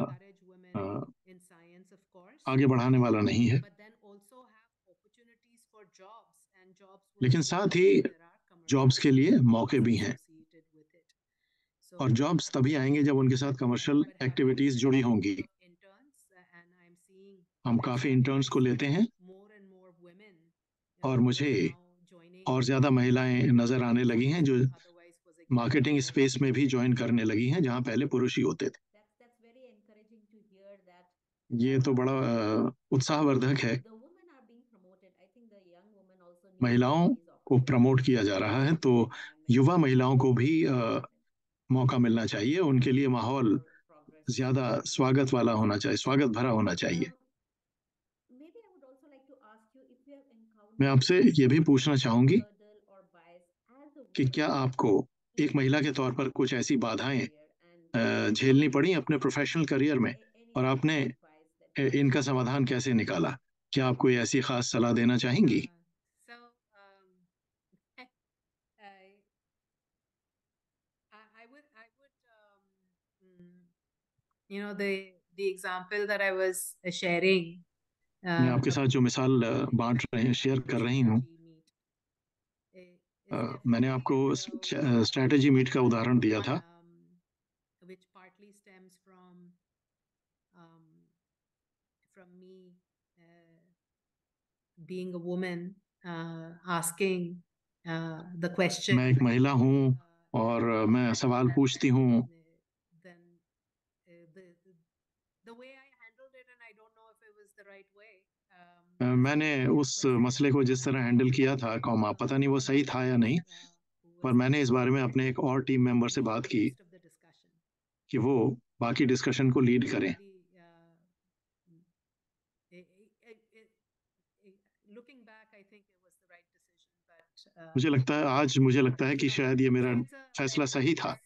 आगे बढ़ाने वाला नहीं है। लेकिन साथ ही जॉब्स के लिए मौके भी हैं, और जॉब्स तभी आएंगे जब उनके साथ कमर्शियल एक्टिविटीज जुड़ी होंगी। हम काफी इंटर्न्स को लेते हैं, और मुझे और ज्यादा महिलाएं नजर आने लगी हैं जो मार्केटिंग स्पेस में भी ज्वाइन करने लगी हैं, जहां पहले पुरुष ही होते थे। ये तो बड़ा उत्साहवर्धक है। महिलाओं को प्रमोट किया जा रहा है, तो युवा महिलाओं को भी आ, मौका मिलना चाहिए। उनके लिए माहौल ज्यादा स्वागत वाला होना चाहिए, स्वागत भरा होना चाहिए। मैं आपसे ये भी पूछना चाहूंगी कि क्या आपको एक महिला के तौर पर कुछ ऐसी बाधाएं झेलनी पड़ी अपने प्रोफेशनल करियर में, और आपने इनका समाधान कैसे निकाला? क्या आप कोई ऐसी खास सलाह देना चाहेंगी? You know, the the example that I was sharing. मैं आपके साथ जो मिसाल बांट रहे हैं, शेयर कर रही हूँ, मैंने आपको स्ट्रैटेजी मीट का उदाहरण दिया था, which partly stems from um, from me uh, being a woman, uh, asking uh, the question. मैं एक महिला हूँ और मैं सवाल पूछती हूँ। Then uh, the, the the way I handled it, and I don't know if it was the right way. A, Um, मैंने उस मसले को जिस तरह हैंडल किया था, कौमा पता नहीं वो सही था या नहीं, पर मैंने इस बारे में अपने एक और टीम मेंबर से बात की कि वो बाकी डिस्कशन को लीड करें। मुझे लगता है आज मुझे लगता है कि शायद ये मेरा फैसला सही था।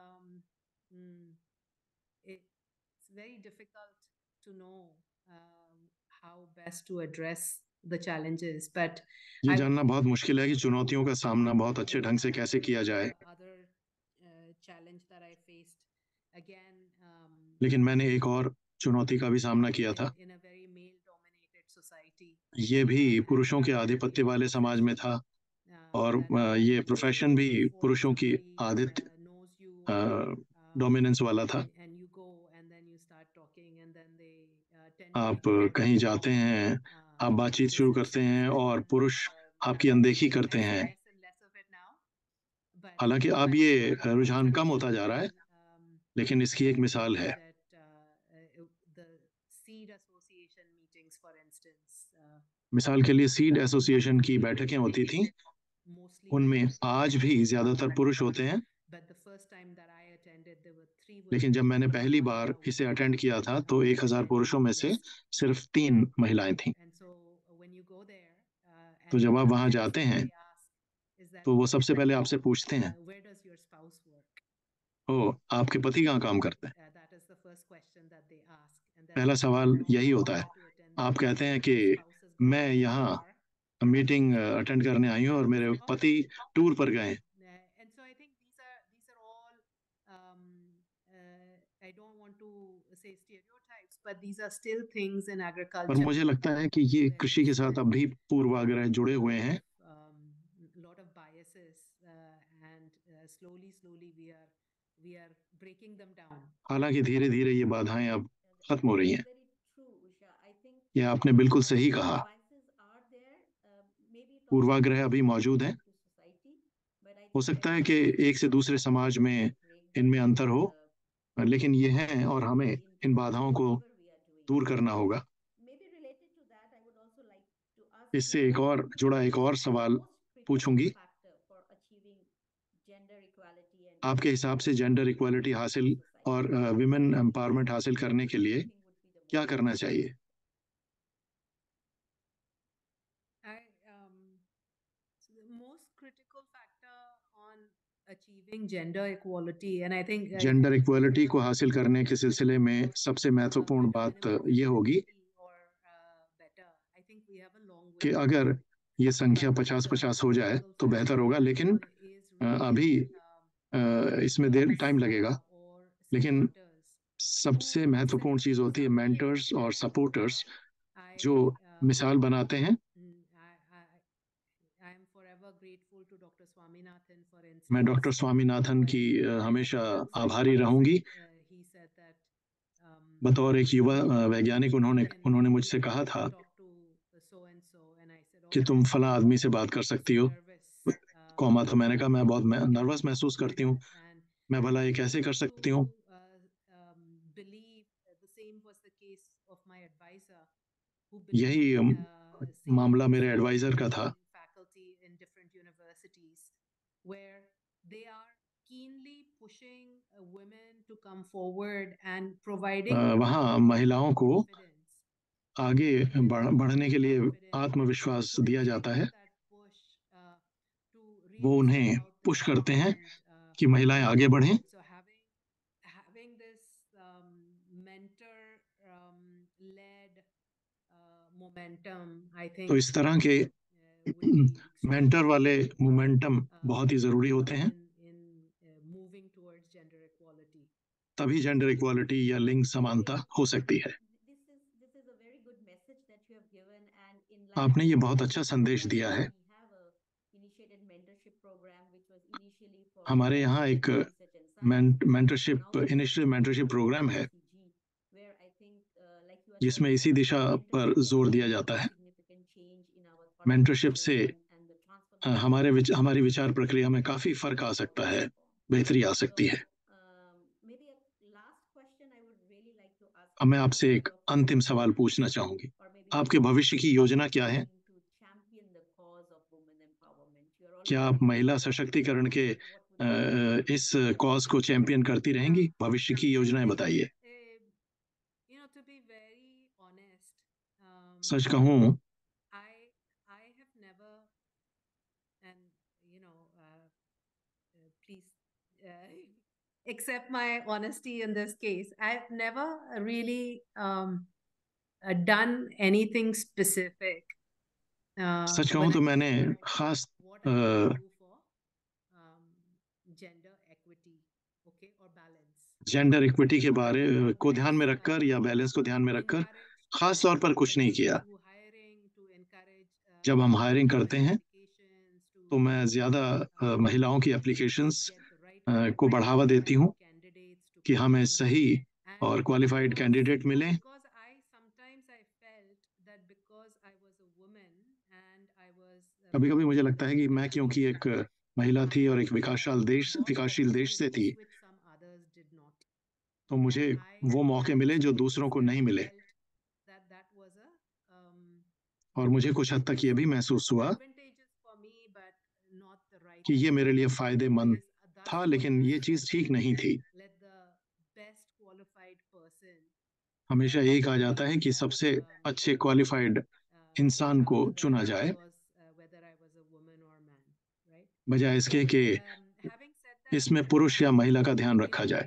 very difficult to know um, how best to address the challenges, but ये जानना बहुत मुश्किल है कि चुनौतियों का सामना बहुत अच्छे ढंग से कैसे किया जाए। other uh, challenge that I faced again, um, लेकिन मैंने एक और चुनौती का भी सामना किया था। in a very male dominated society, ये भी पुरुषों के आधिपत्य वाले समाज में था और ये प्रोफेशन भी पुरुषों की आदित्य डोमिनेंस वाला था। आप कहीं जाते हैं, आप बातचीत शुरू करते हैं और पुरुष आपकी अनदेखी करते हैं। हालांकि अब ये रुझान कम होता जा रहा है, लेकिन इसकी एक मिसाल है। मिसाल के लिए सीड एसोसिएशन की बैठकें होती थीं, उनमें आज भी ज्यादातर पुरुष होते हैं, लेकिन जब मैंने पहली बार इसे अटेंड किया था तो एक हजार पुरुषों में से सिर्फ तीन महिलाएं थीं। तो जब आप वहां जाते हैं तो वो सबसे पहले आपसे पूछते हैं, ओ आपके पति कहाँ काम करते हैं? पहला सवाल यही होता है। आप कहते हैं कि मैं यहाँ मीटिंग अटेंड करने आई हूँ और मेरे पति टूर पर गए। पर मुझे लगता है कि ये कृषि के साथ अब भी पूर्वाग्रह जुड़े हुए हैं। हालांकि धीरे धीरे ये बाधाएं अब खत्म हो रही हैं। यह आपने बिल्कुल सही कहा, पूर्वाग्रह अभी मौजूद हैं। हो सकता है कि एक से दूसरे समाज में इनमें अंतर हो, लेकिन ये हैं और हमें इन बाधाओं को दूर करना होगा। इससे एक और जुड़ा एक और सवाल पूछूंगी। आपके हिसाब से जेंडर इक्वालिटी हासिल और विमेन एम्पावरमेंट हासिल करने के लिए क्या करना चाहिए? जेंडर इक्वालिटी को हासिल करने के सिलसिले में सबसे महत्वपूर्ण बात ये होगी कि अगर ये संख्या पचास पचास हो जाए तो बेहतर होगा, लेकिन अभी इसमें देर टाइम लगेगा। लेकिन सबसे महत्वपूर्ण चीज होती है मेंटर्स और सपोर्टर्स जो मिसाल बनाते हैं। मैं डॉक्टर स्वामीनाथन की हमेशा आभारी रहूंगी। बतौर एक युवा वैज्ञानिक उन्होंने उन्होंने मुझसे कहा था कि तुम फला आदमी से बात कर सकती हो। कौमा तो मैंने कहा मैं बहुत नर्वस महसूस करती हूँ, मैं भला ये कैसे कर सकती हूँ? यही मामला मेरे एडवाइजर का था। वहाँ महिलाओं को आगे बढ़, बढ़ने के लिए आत्मविश्वास दिया जाता है। वो उन्हें पुश करते हैं कि महिलाएं आगे बढ़ें। तो इस तरह के मेंटर वाले मोमेंटम बहुत ही जरूरी होते हैं, तभी जेंडर इक्वालिटी या लिंग समानता हो सकती है। आपने ये बहुत अच्छा संदेश दिया है। हमारे यहाँ एक मेंटरशिप इनिशिएटिव मेंटरशिप प्रोग्राम है जिसमें इसी दिशा पर जोर दिया जाता है। मेंटरशिप से हमारे विच, हमारी विचार प्रक्रिया में काफी फर्क आ सकता है, बेहतरी आ सकती है। अब मैं आपसे एक अंतिम सवाल पूछना चाहूंगी, आपके भविष्य की योजना क्या है? क्या आप महिला सशक्तिकरण के इस कॉज को चैंपियन करती रहेंगी? भविष्य की योजनाएं बताइए। You know, to be very honest, um, सच कहूं, I I have never, and you know, uh, uh, please uh, accept my honesty in this case. I've never really um, uh, done anything specific. Uh, सच कहूं when तो I मैंने say that, खास what I will do for um, gender equity, okay, or balance. Gender equity के बारे को ध्यान में रखकर या बैलेंस को ध्यान में रखकर खास तौर पर कुछ नहीं किया। जब हम हायरिंग करते हैं तो मैं ज़्यादा महिलाओं की एप्लीकेशंस को बढ़ावा देती हूँ कि हमें सही और क्वालिफाइड कैंडिडेट मिलें। कभी कभी मुझे लगता है कि मैं क्योंकि एक महिला थी और एक विकासशील देश विकासशील देश से थी, तो मुझे वो मौके मिले जो दूसरों को नहीं मिले, और मुझे कुछ हद तक ये भी महसूस हुआ कि ये मेरे लिए फायदेमंद था, लेकिन ये चीज ठीक नहीं थी। हमेशा यही कहा जाता है कि सबसे अच्छे क्वालिफाइड इंसान को चुना जाए, बजाय इसके कि इसमें पुरुष या महिला का ध्यान रखा जाए।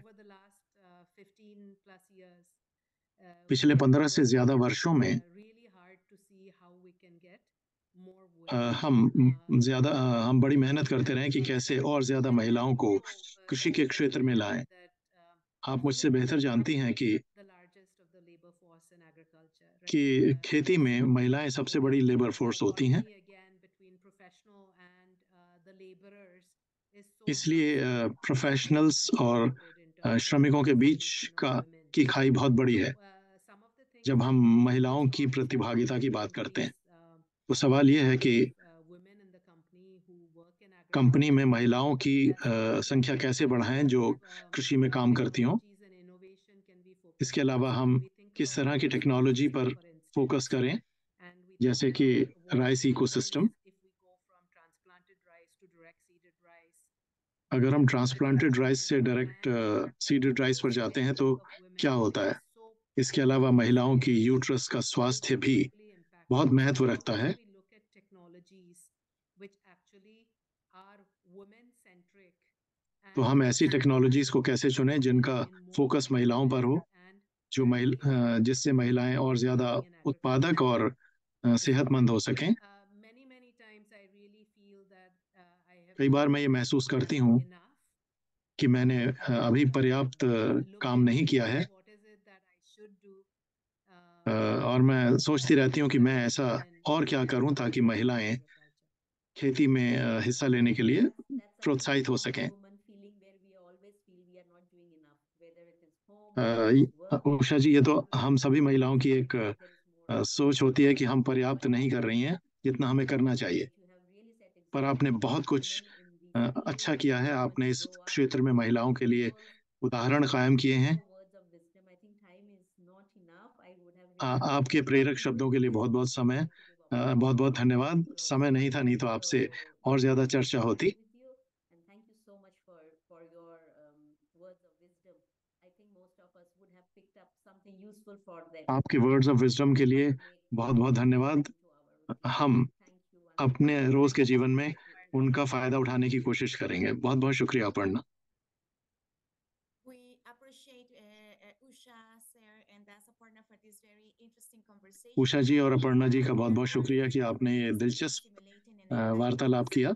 पिछले पंद्रह से ज्यादा वर्षों में आ, हम ज्यादा हम बड़ी मेहनत करते रहे कि कैसे और ज्यादा महिलाओं को कृषि के क्षेत्र में लाएं। आप मुझसे बेहतर जानती हैं कि कि खेती में महिलाएं सबसे बड़ी लेबर फोर्स होती हैं। इसलिए प्रोफेशनल्स और श्रमिकों के बीच का की खाई बहुत बड़ी है। जब हम महिलाओं की प्रतिभागिता की बात करते हैं तो सवाल यह है कि कंपनी में महिलाओं की संख्या कैसे बढ़ाएं जो कृषि में काम करती हों। इसके अलावा हम किस तरह की टेक्नोलॉजी पर फोकस करें, जैसे कि राइस इकोसिस्टम। अगर हम ट्रांसप्लांटेड राइस से डायरेक्ट सीडेड राइस पर जाते हैं तो क्या होता है? इसके अलावा महिलाओं की यूट्रस का स्वास्थ्य भी बहुत महत्व रखता है। तो हम ऐसी टेक्नोलॉजीज को कैसे चुनें जिनका फोकस महिलाओं पर हो, जो महिला जिससे महिलाएं और ज्यादा उत्पादक और सेहतमंद हो सकें। कई बार मैं ये महसूस करती हूँ कि मैंने अभी पर्याप्त काम नहीं किया है, और मैं सोचती रहती हूँ कि मैं ऐसा और क्या करूँ ताकि महिलाएं खेती में हिस्सा लेने के लिए प्रोत्साहित हो सकें। उषा जी, ये तो हम सभी महिलाओं की एक सोच होती है कि हम पर्याप्त नहीं कर रही हैं जितना हमें करना चाहिए, पर आपने बहुत कुछ अच्छा किया है। आपने इस क्षेत्र में महिलाओं के लिए उदाहरण कायम किए हैं। आ, आपके प्रेरक शब्दों के लिए बहुत बहुत समय बहुत बहुत धन्यवाद। समय नहीं था, नहीं तो आपसे और ज्यादा चर्चा होती। आपके वर्ड्स ऑफ विजडम के लिए बहुत बहुत धन्यवाद। हम अपने रोज के जीवन में उनका फायदा उठाने की कोशिश करेंगे। बहुत बहुत शुक्रिया अपर्णा। उषा जी और अपर्णा जी का बहुत बहुत शुक्रिया कि आपने ये दिलचस्प वार्तालाप किया।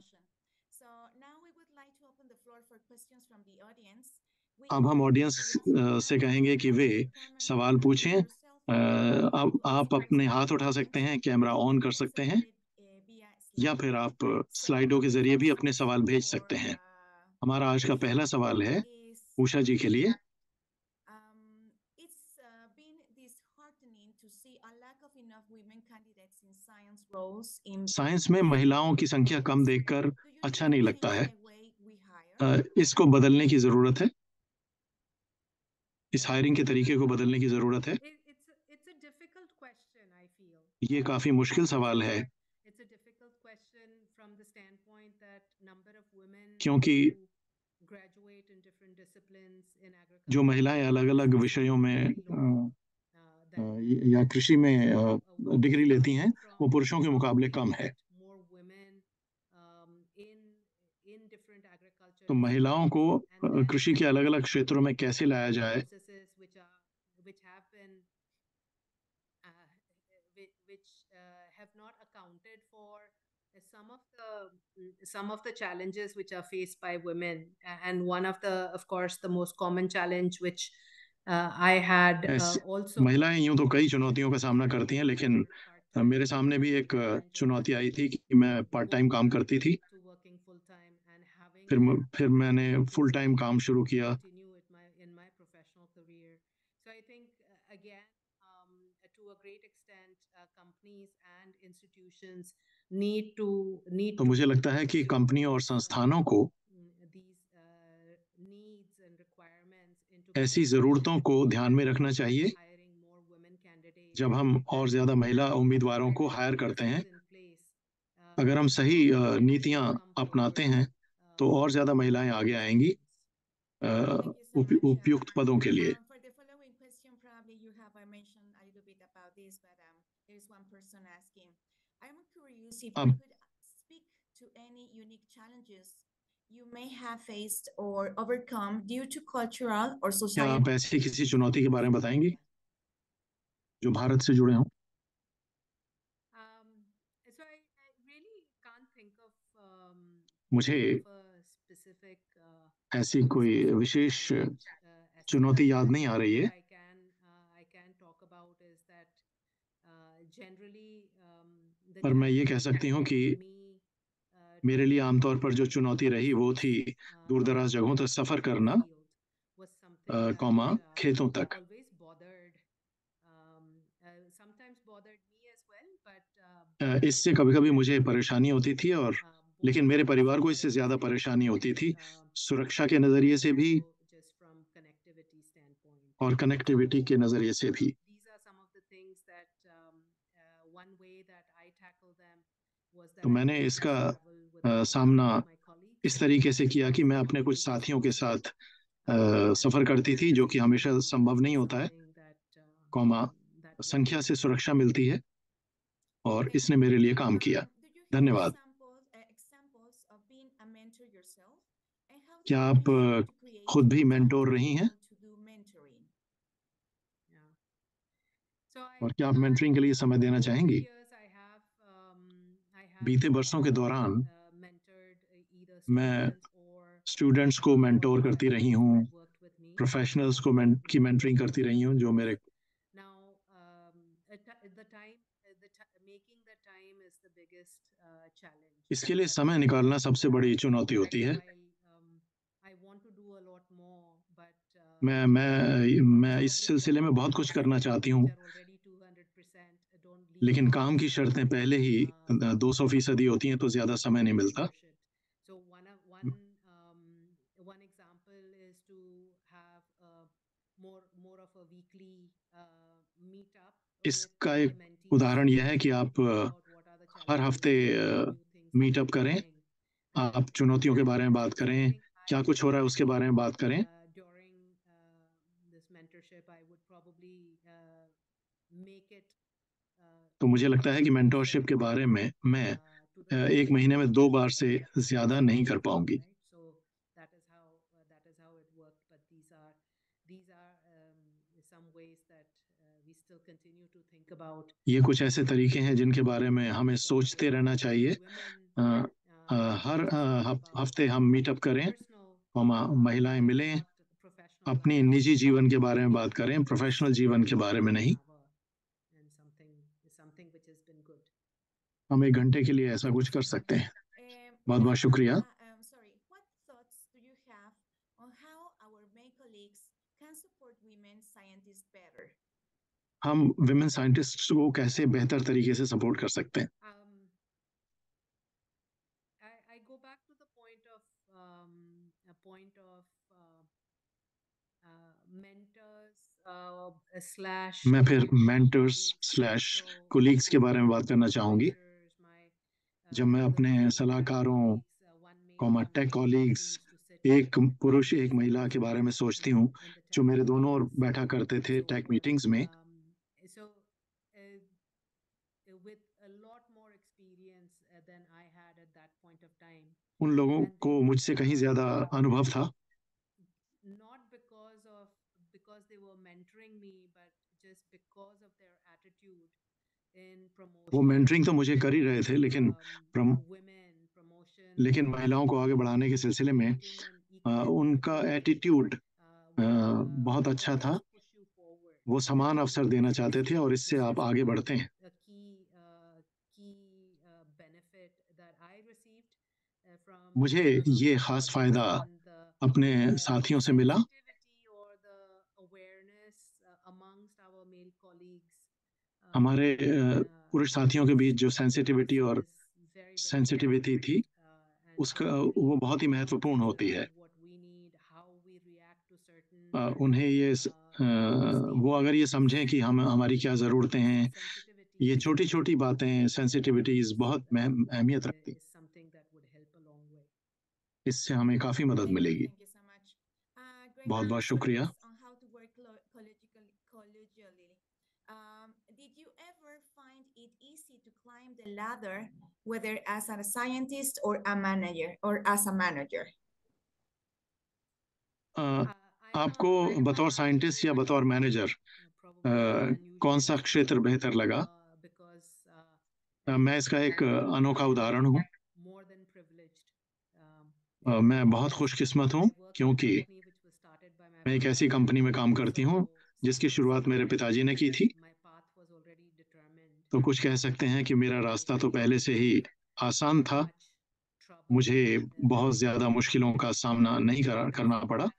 अब हम ऑडियंस से कहेंगे कि वे सवाल पूछें। अब आप अपने हाथ उठा सकते हैं, कैमरा ऑन कर सकते हैं, या फिर आप स्लाइडों के जरिए भी अपने सवाल भेज सकते हैं। हमारा आज का पहला सवाल है उषा जी के लिए। It's uh, been disheartening to see a lack of enough women candidates in science science में महिलाओं की संख्या कम देखकर अच्छा नहीं लगता है। इसको बदलने की जरूरत है, इस हायरिंग के तरीके को बदलने की जरूरत है। ये काफी मुश्किल सवाल है, क्योंकि जो महिलाएं अलग अलग विषयों में या कृषि में डिग्री लेती हैं, वो पुरुषों के मुकाबले कम है। तो महिलाओं को कृषि के अलग अलग क्षेत्रों में कैसे लाया जाए, some of the some of the challenges which are faced by women, and one of the, of course, the most common challenge which uh, I had uh, also. महिलाएं यूं तो कई चुनौतियों का सामना करती हैं, लेकिन मेरे सामने भी एक चुनौती आई थी कि मैं पार्ट टाइम काम करती थी, फिर फिर मैंने फुल टाइम काम शुरू किया। So I think uh, again, um, to a great extent, uh, companies and institutions need to need तो मुझे लगता है कि कंपनियों और संस्थानों को ऐसी जरूरतों को ध्यान में रखना चाहिए जब हम और ज्यादा महिला उम्मीदवारों को हायर करते हैं। अगर हम सही नीतियां अपनाते हैं तो और ज्यादा महिलाएं आगे आएंगी उपयुक्त पदों के लिए। अब you may have faced or overcome due to cultural or क्या societal. आप ऐसी किसी चुनौती के बारे में बताएंगी जो भारत से जुड़े हों? Um, so I, I really can't think of um, मुझे specific uh, ऐसी कोई विशेष चुनौती याद नहीं आ रही है। I can uh, I can talk about is that uh, generally um, the पर मैं ये कह सकती हूँ कि मेरे लिए आमतौर पर जो चुनौती रही वो थी दूर दराज जगहों तक सफर करना, कौमा खेतों तक। इससे कभी कभी मुझे परेशानी होती थी, और लेकिन मेरे परिवार को इससे ज्यादा परेशानी होती थी, सुरक्षा के नजरिए से भी और कनेक्टिविटी के नजरिए से भी। तो मैंने इसका आ, सामना इस तरीके से किया कि मैं अपने कुछ साथियों के साथ आ, सफर करती थी, जो कि हमेशा संभव नहीं होता है, कौमा संख्या से सुरक्षा मिलती है, और इसने मेरे लिए काम किया। धन्यवाद। क्या आप खुद भी मेंटोर रही हैं, और क्या आप मेंटरिंग के लिए समय देना चाहेंगी? बीते वर्षों के दौरान मैं स्टूडेंट्स को मेंटोर करती रही हूँ, प्रोफेशनल्स को में, की मेंटरिंग करती रही हूँ, जो मेरे इसके लिए समय निकालना सबसे बड़ी चुनौती होती है। मैं मैं मैं इस सिलसिले में बहुत कुछ करना चाहती हूँ, लेकिन काम की शर्तें पहले ही दो सौ फीसदी होती हैं, तो ज्यादा समय नहीं मिलता। इसका एक उदाहरण यह है कि आप हर हफ्ते मीटअप करें, आप चुनौतियों के बारे में बात करें, क्या कुछ हो रहा है उसके बारे में बात करें। तो मुझे लगता है कि मेंटोरशिप के बारे में मैं एक महीने में दो बार से ज्यादा नहीं कर पाऊंगी। ये कुछ ऐसे तरीके हैं जिनके बारे में हमें सोचते रहना चाहिए। आ, आ, हर हफ्ते हम मीटअप करें, हम महिलाएं मिलें, अपनी निजी जीवन के बारे में बात करें, प्रोफेशनल जीवन के बारे में नहीं। हम एक घंटे के लिए ऐसा कुछ कर सकते हैं। बहुत बहुत शुक्रिया। हम विमेन साइंटिस्ट को कैसे बेहतर तरीके से सपोर्ट कर सकते हैं? back to the point of um, a point of uh, uh, mentors uh, slash मैं फिर uh, mentors colleagues. Slash So colleagues के my बारे में बात करना चाहूँगी। advisors, my जब मैं uh, the अपने two सलाहकारों colleagues, uh, one male, comma one tech female, colleagues, who used to sit एक uh, पुरुष एक beside महिला each के बारे other में सोचती in हूँ, in the जो tech मेरे दोनों ओर meetings. बैठा करते थे So टेक मीटिंग्स में। um, so uh, with a lot more experience uh, than I had at that point of time. उन लोगों And को they would मुझसे कहीं uh, ज्यादा अनुभव था। not because of because they were mentoring me, but just because of their attitude in promotion. वो mentoring तो मुझे कर ही रहे थे, लेकिन um, प्रम, women promotion, लेकिन महिलाओं को आगे बढ़ाने के सिलसिले में आ, उनका एटीट्यूड बहुत अच्छा था। वो समान अवसर देना चाहते थे और इससे आप आगे बढ़ते हैं। मुझे ये खास फायदा अपने साथियों से मिला। हमारे पुरुष साथियों के बीच जो सेंसिटिविटी और सेंसिटिविटी थी, उसका वो बहुत ही महत्वपूर्ण होती है। उन्हें ये वो अगर ये समझें कि हम हमारी क्या ज़रूरतें हैं, ये छोटी छोटी बातें, सेंसिटिविटीज बहुत अहमियत रखती। इससे हमें काफ़ी मदद मिलेगी। बहुत बहुत शुक्रिया। Um, did you ever find it easy to climb the ladder, whether as a scientist or a manager or as a manager? uh, आपको बतौर साइंटिस्ट या बतौर मैनेजर uh, कौन सा क्षेत्र बेहतर लगा? uh, मैं इसका एक अनोखा उदाहरण हूँ। uh, मैं बहुत खुशकिस्मत हूँ क्योंकि मैं एक ऐसी कंपनी में काम करती हूँ जिसकी शुरुआत मेरे पिताजी ने की थी। तो कुछ कह सकते हैं कि मेरा रास्ता तो पहले से ही आसान था। मुझे बहुत ज्यादा मुश्किलों का सामना नहीं कर, करना पड़ा।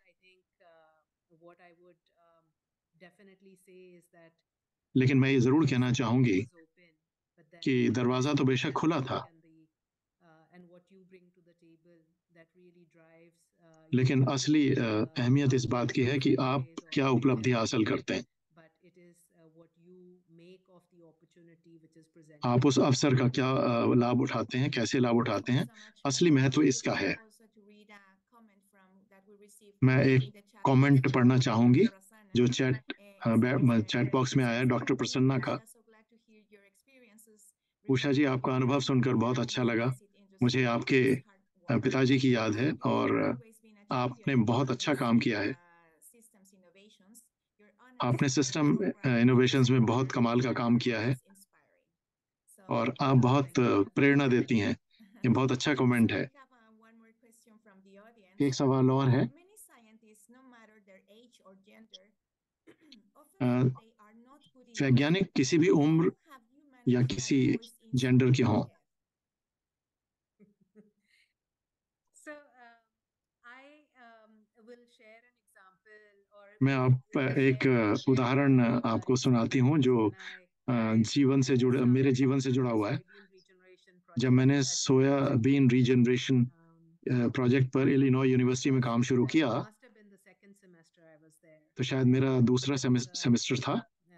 लेकिन मैं ये जरूर कहना चाहूंगी कि दरवाजा तो बेशक खुला था, लेकिन असली अहमियत इस बात की है कि आप क्या उपलब्धि हासिल करते हैं। आप उस अवसर का क्या लाभ उठाते हैं, कैसे लाभ उठाते हैं, असली महत्व इसका है। मैं एक कमेंट पढ़ना चाहूंगी जो चैट चैट बॉक्स में आया डॉक्टर प्रसन्ना का। उषा जी, आपका अनुभव सुनकर बहुत अच्छा लगा। मुझे आपके पिताजी की याद है और आपने बहुत अच्छा काम किया है। आपने सिस्टम इनोवेशंस में बहुत कमाल का काम किया है और आप बहुत प्रेरणा देती हैं। ये बहुत अच्छा कमेंट है। एक सवाल और है। वैज्ञानिक किसी भी उम्र या किसी जेंडर के हों। मैं आप एक उदाहरण आपको सुनाती हूँ जो जीवन से जुड़ा, मेरे जीवन से जुड़ा हुआ है। जब मैंने सोयाबीन रीजनरेशन प्रोजेक्ट पर इलिनॉय यूनिवर्सिटी में काम शुरू किया, तो शायद मेरा दूसरा सेमेस्टर था।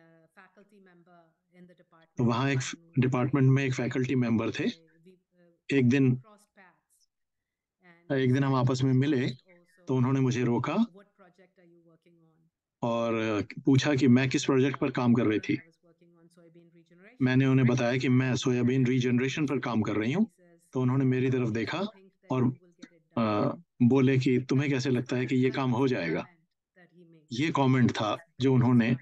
तो वहाँ एक डिपार्टमेंट में एक फैकल्टी मेंबर थे। एक दिन एक दिन हम आपस में मिले, तो उन्होंने मुझे रोका और पूछा कि मैं किस प्रोजेक्ट पर काम कर रही थी। मैंने उन्हें बताया कि मैं सोयाबीन रीजनरेशन पर काम कर रही हूँ। तो उन्होंने मेरी तरफ देखा और आ, बोले कि तुम्हें कैसे लगता है कि ये काम हो जाएगा। ये कमेंट था जो उन्होंने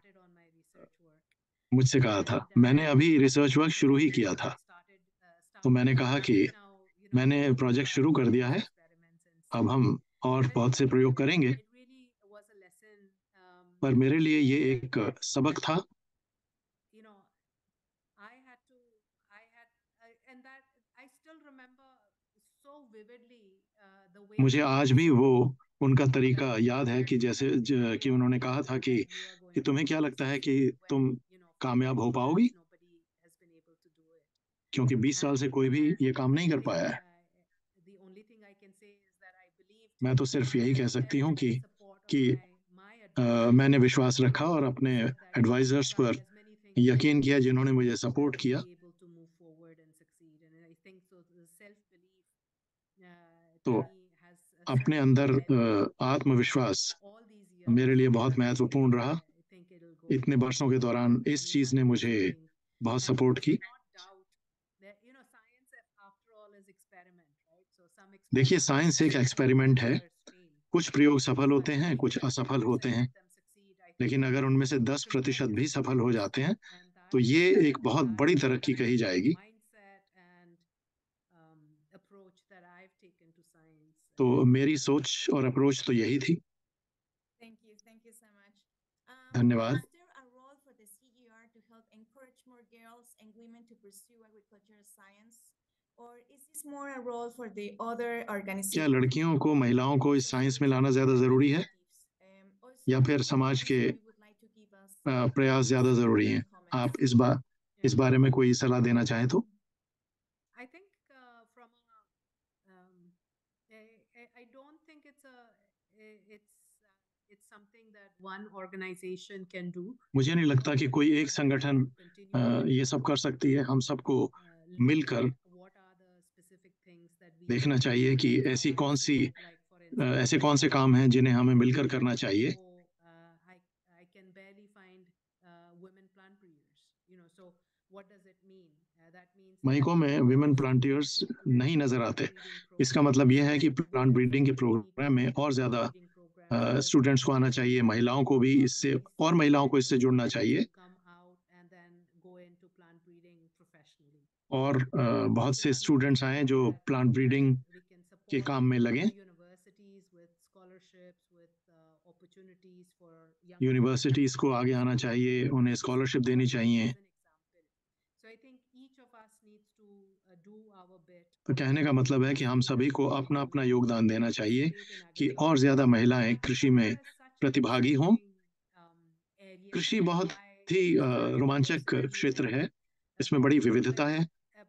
मुझसे कहा था। मैंने अभी रिसर्च वर्क शुरू ही किया था, तो मैंने कहा कि मैंने प्रोजेक्ट शुरू कर दिया है, अब हम और बहुत से प्रयोग करेंगे। पर मेरे लिए ये एक सबक था। मुझे आज भी वो उनका तरीका याद है कि जैसे कि उन्होंने कहा था कि कि तुम्हें क्या लगता है कि तुम कामयाब हो पाओगी, क्योंकि बीस साल से कोई भी ये काम नहीं कर पाया है। मैं तो सिर्फ यही कह सकती हूँ कि कि आ, मैंने विश्वास रखा और अपने एडवाइजर्स पर यकीन किया जिन्होंने मुझे सपोर्ट किया। तो अपने अंदर आत्मविश्वास मेरे लिए बहुत महत्वपूर्ण रहा। इतने वर्षों के दौरान इस चीज ने मुझे बहुत सपोर्ट की। देखिए, साइंस एक एक्सपेरिमेंट है। कुछ प्रयोग सफल होते हैं, कुछ असफल होते हैं, लेकिन अगर उनमें से दस प्रतिशत भी सफल हो जाते हैं तो ये एक बहुत बड़ी तरक्की कही जाएगी। तो मेरी सोच और अप्रोच तो यही थी। धन्यवाद। क्या लड़कियों को, महिलाओं को इस साइंस में लाना ज्यादा जरूरी है या फिर समाज के प्रयास ज्यादा जरूरी हैं? आप इस बार इस बारे में कोई सलाह देना चाहें तो? I think uh, from a, um, I, I don't think it's a it's uh, it's something that one organization can do. मुझे नहीं लगता कि कोई एक संगठन uh, ये सब कर सकती है। हम सबको मिलकर देखना चाहिए कि ऐसी कौन सी uh, ऐसे कौन से काम हैं जिन्हें हमें मिलकर करना चाहिए। I can barely find uh, women plant breeders, you know, so what does it mean? Uh, that means महिकों में विमेन प्लांटियर्स नहीं नजर आते। इसका मतलब यह है कि प्लांट ब्रीडिंग के प्रोग्राम में और ज्यादा स्टूडेंट्स uh, को आना चाहिए, महिलाओं को भी इससे और महिलाओं को इससे जुड़ना चाहिए और uh, बहुत से स्टूडेंट्स आए जो प्लांट ब्रीडिंग के काम में लगे। यूनिवर्सिटीज को आगे आना चाहिए, उन्हें स्कॉलरशिप देनी चाहिए। तो कहने का मतलब है कि हम सभी को अपना अपना योगदान देना चाहिए कि और ज्यादा महिलाएं कृषि में प्रतिभागी हों। कृषि बहुत ही रोमांचक क्षेत्र है, इसमें बड़ी विविधता है,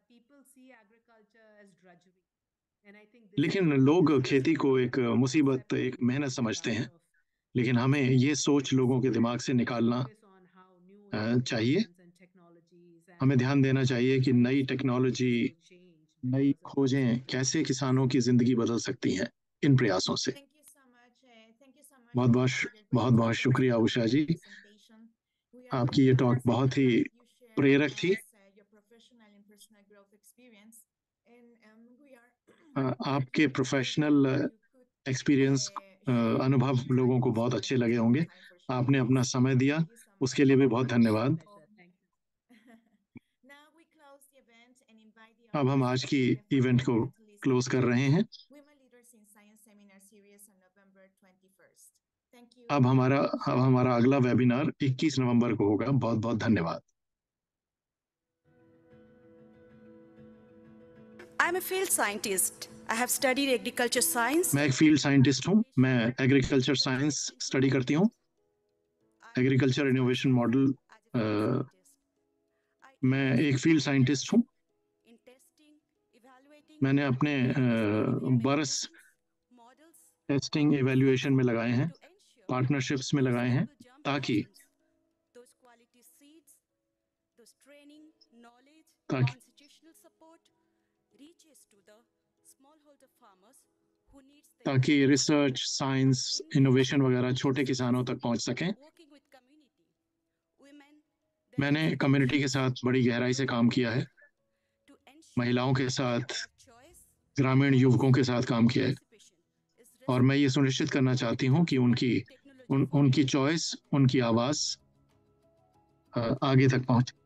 लेकिन लोग खेती को एक मुसीबत, एक मेहनत समझते हैं। लेकिन हमें ये सोच लोगों के दिमाग से निकालना चाहिए। हमें ध्यान देना चाहिए कि नई टेक्नोलॉजी, नई खोजें कैसे किसानों की जिंदगी बदल सकती हैं इन प्रयासों से। बहुत बहुत बहुत बहुत शुक्रिया उषा जी, आपकी ये टॉक बहुत ही प्रेरक थी। आपके प्रोफेशनल एक्सपीरियंस, अनुभव लोगों को बहुत अच्छे लगे होंगे। आपने अपना समय दिया, उसके लिए भी बहुत धन्यवाद। अब हम आज की इवेंट को क्लोज कर रहे हैं। अब हमारा अब हमारा अगला वेबिनार इक्कीस नवंबर को होगा। बहुत बहुत धन्यवाद। I'm a field scientist. I have studied agriculture science. मैं एक फील्ड साइंटिस्ट हूँ। मैं एग्रीकल्चर साइंस स्टडी करती हूँ। एग्रीकल्चर इनोवेशन मॉडल, मैं एक फील्ड साइंटिस्ट हूँ। मैंने अपने बरस टेस्टिंग एवेल्युएशन में लगाए हैं, पार्टनरशिप्स में लगाए हैं, ताकि ताकि ताकि रिसर्च, साइंस, इनोवेशन वगैरह छोटे किसानों तक पहुंच सकें। मैंने कम्युनिटी के साथ बड़ी गहराई से काम किया है, महिलाओं के साथ, ग्रामीण युवकों के साथ काम किया है, और मैं ये सुनिश्चित करना चाहती हूँ कि उनकी उन, उनकी चॉइस, उनकी आवाज़ आगे तक पहुंचे।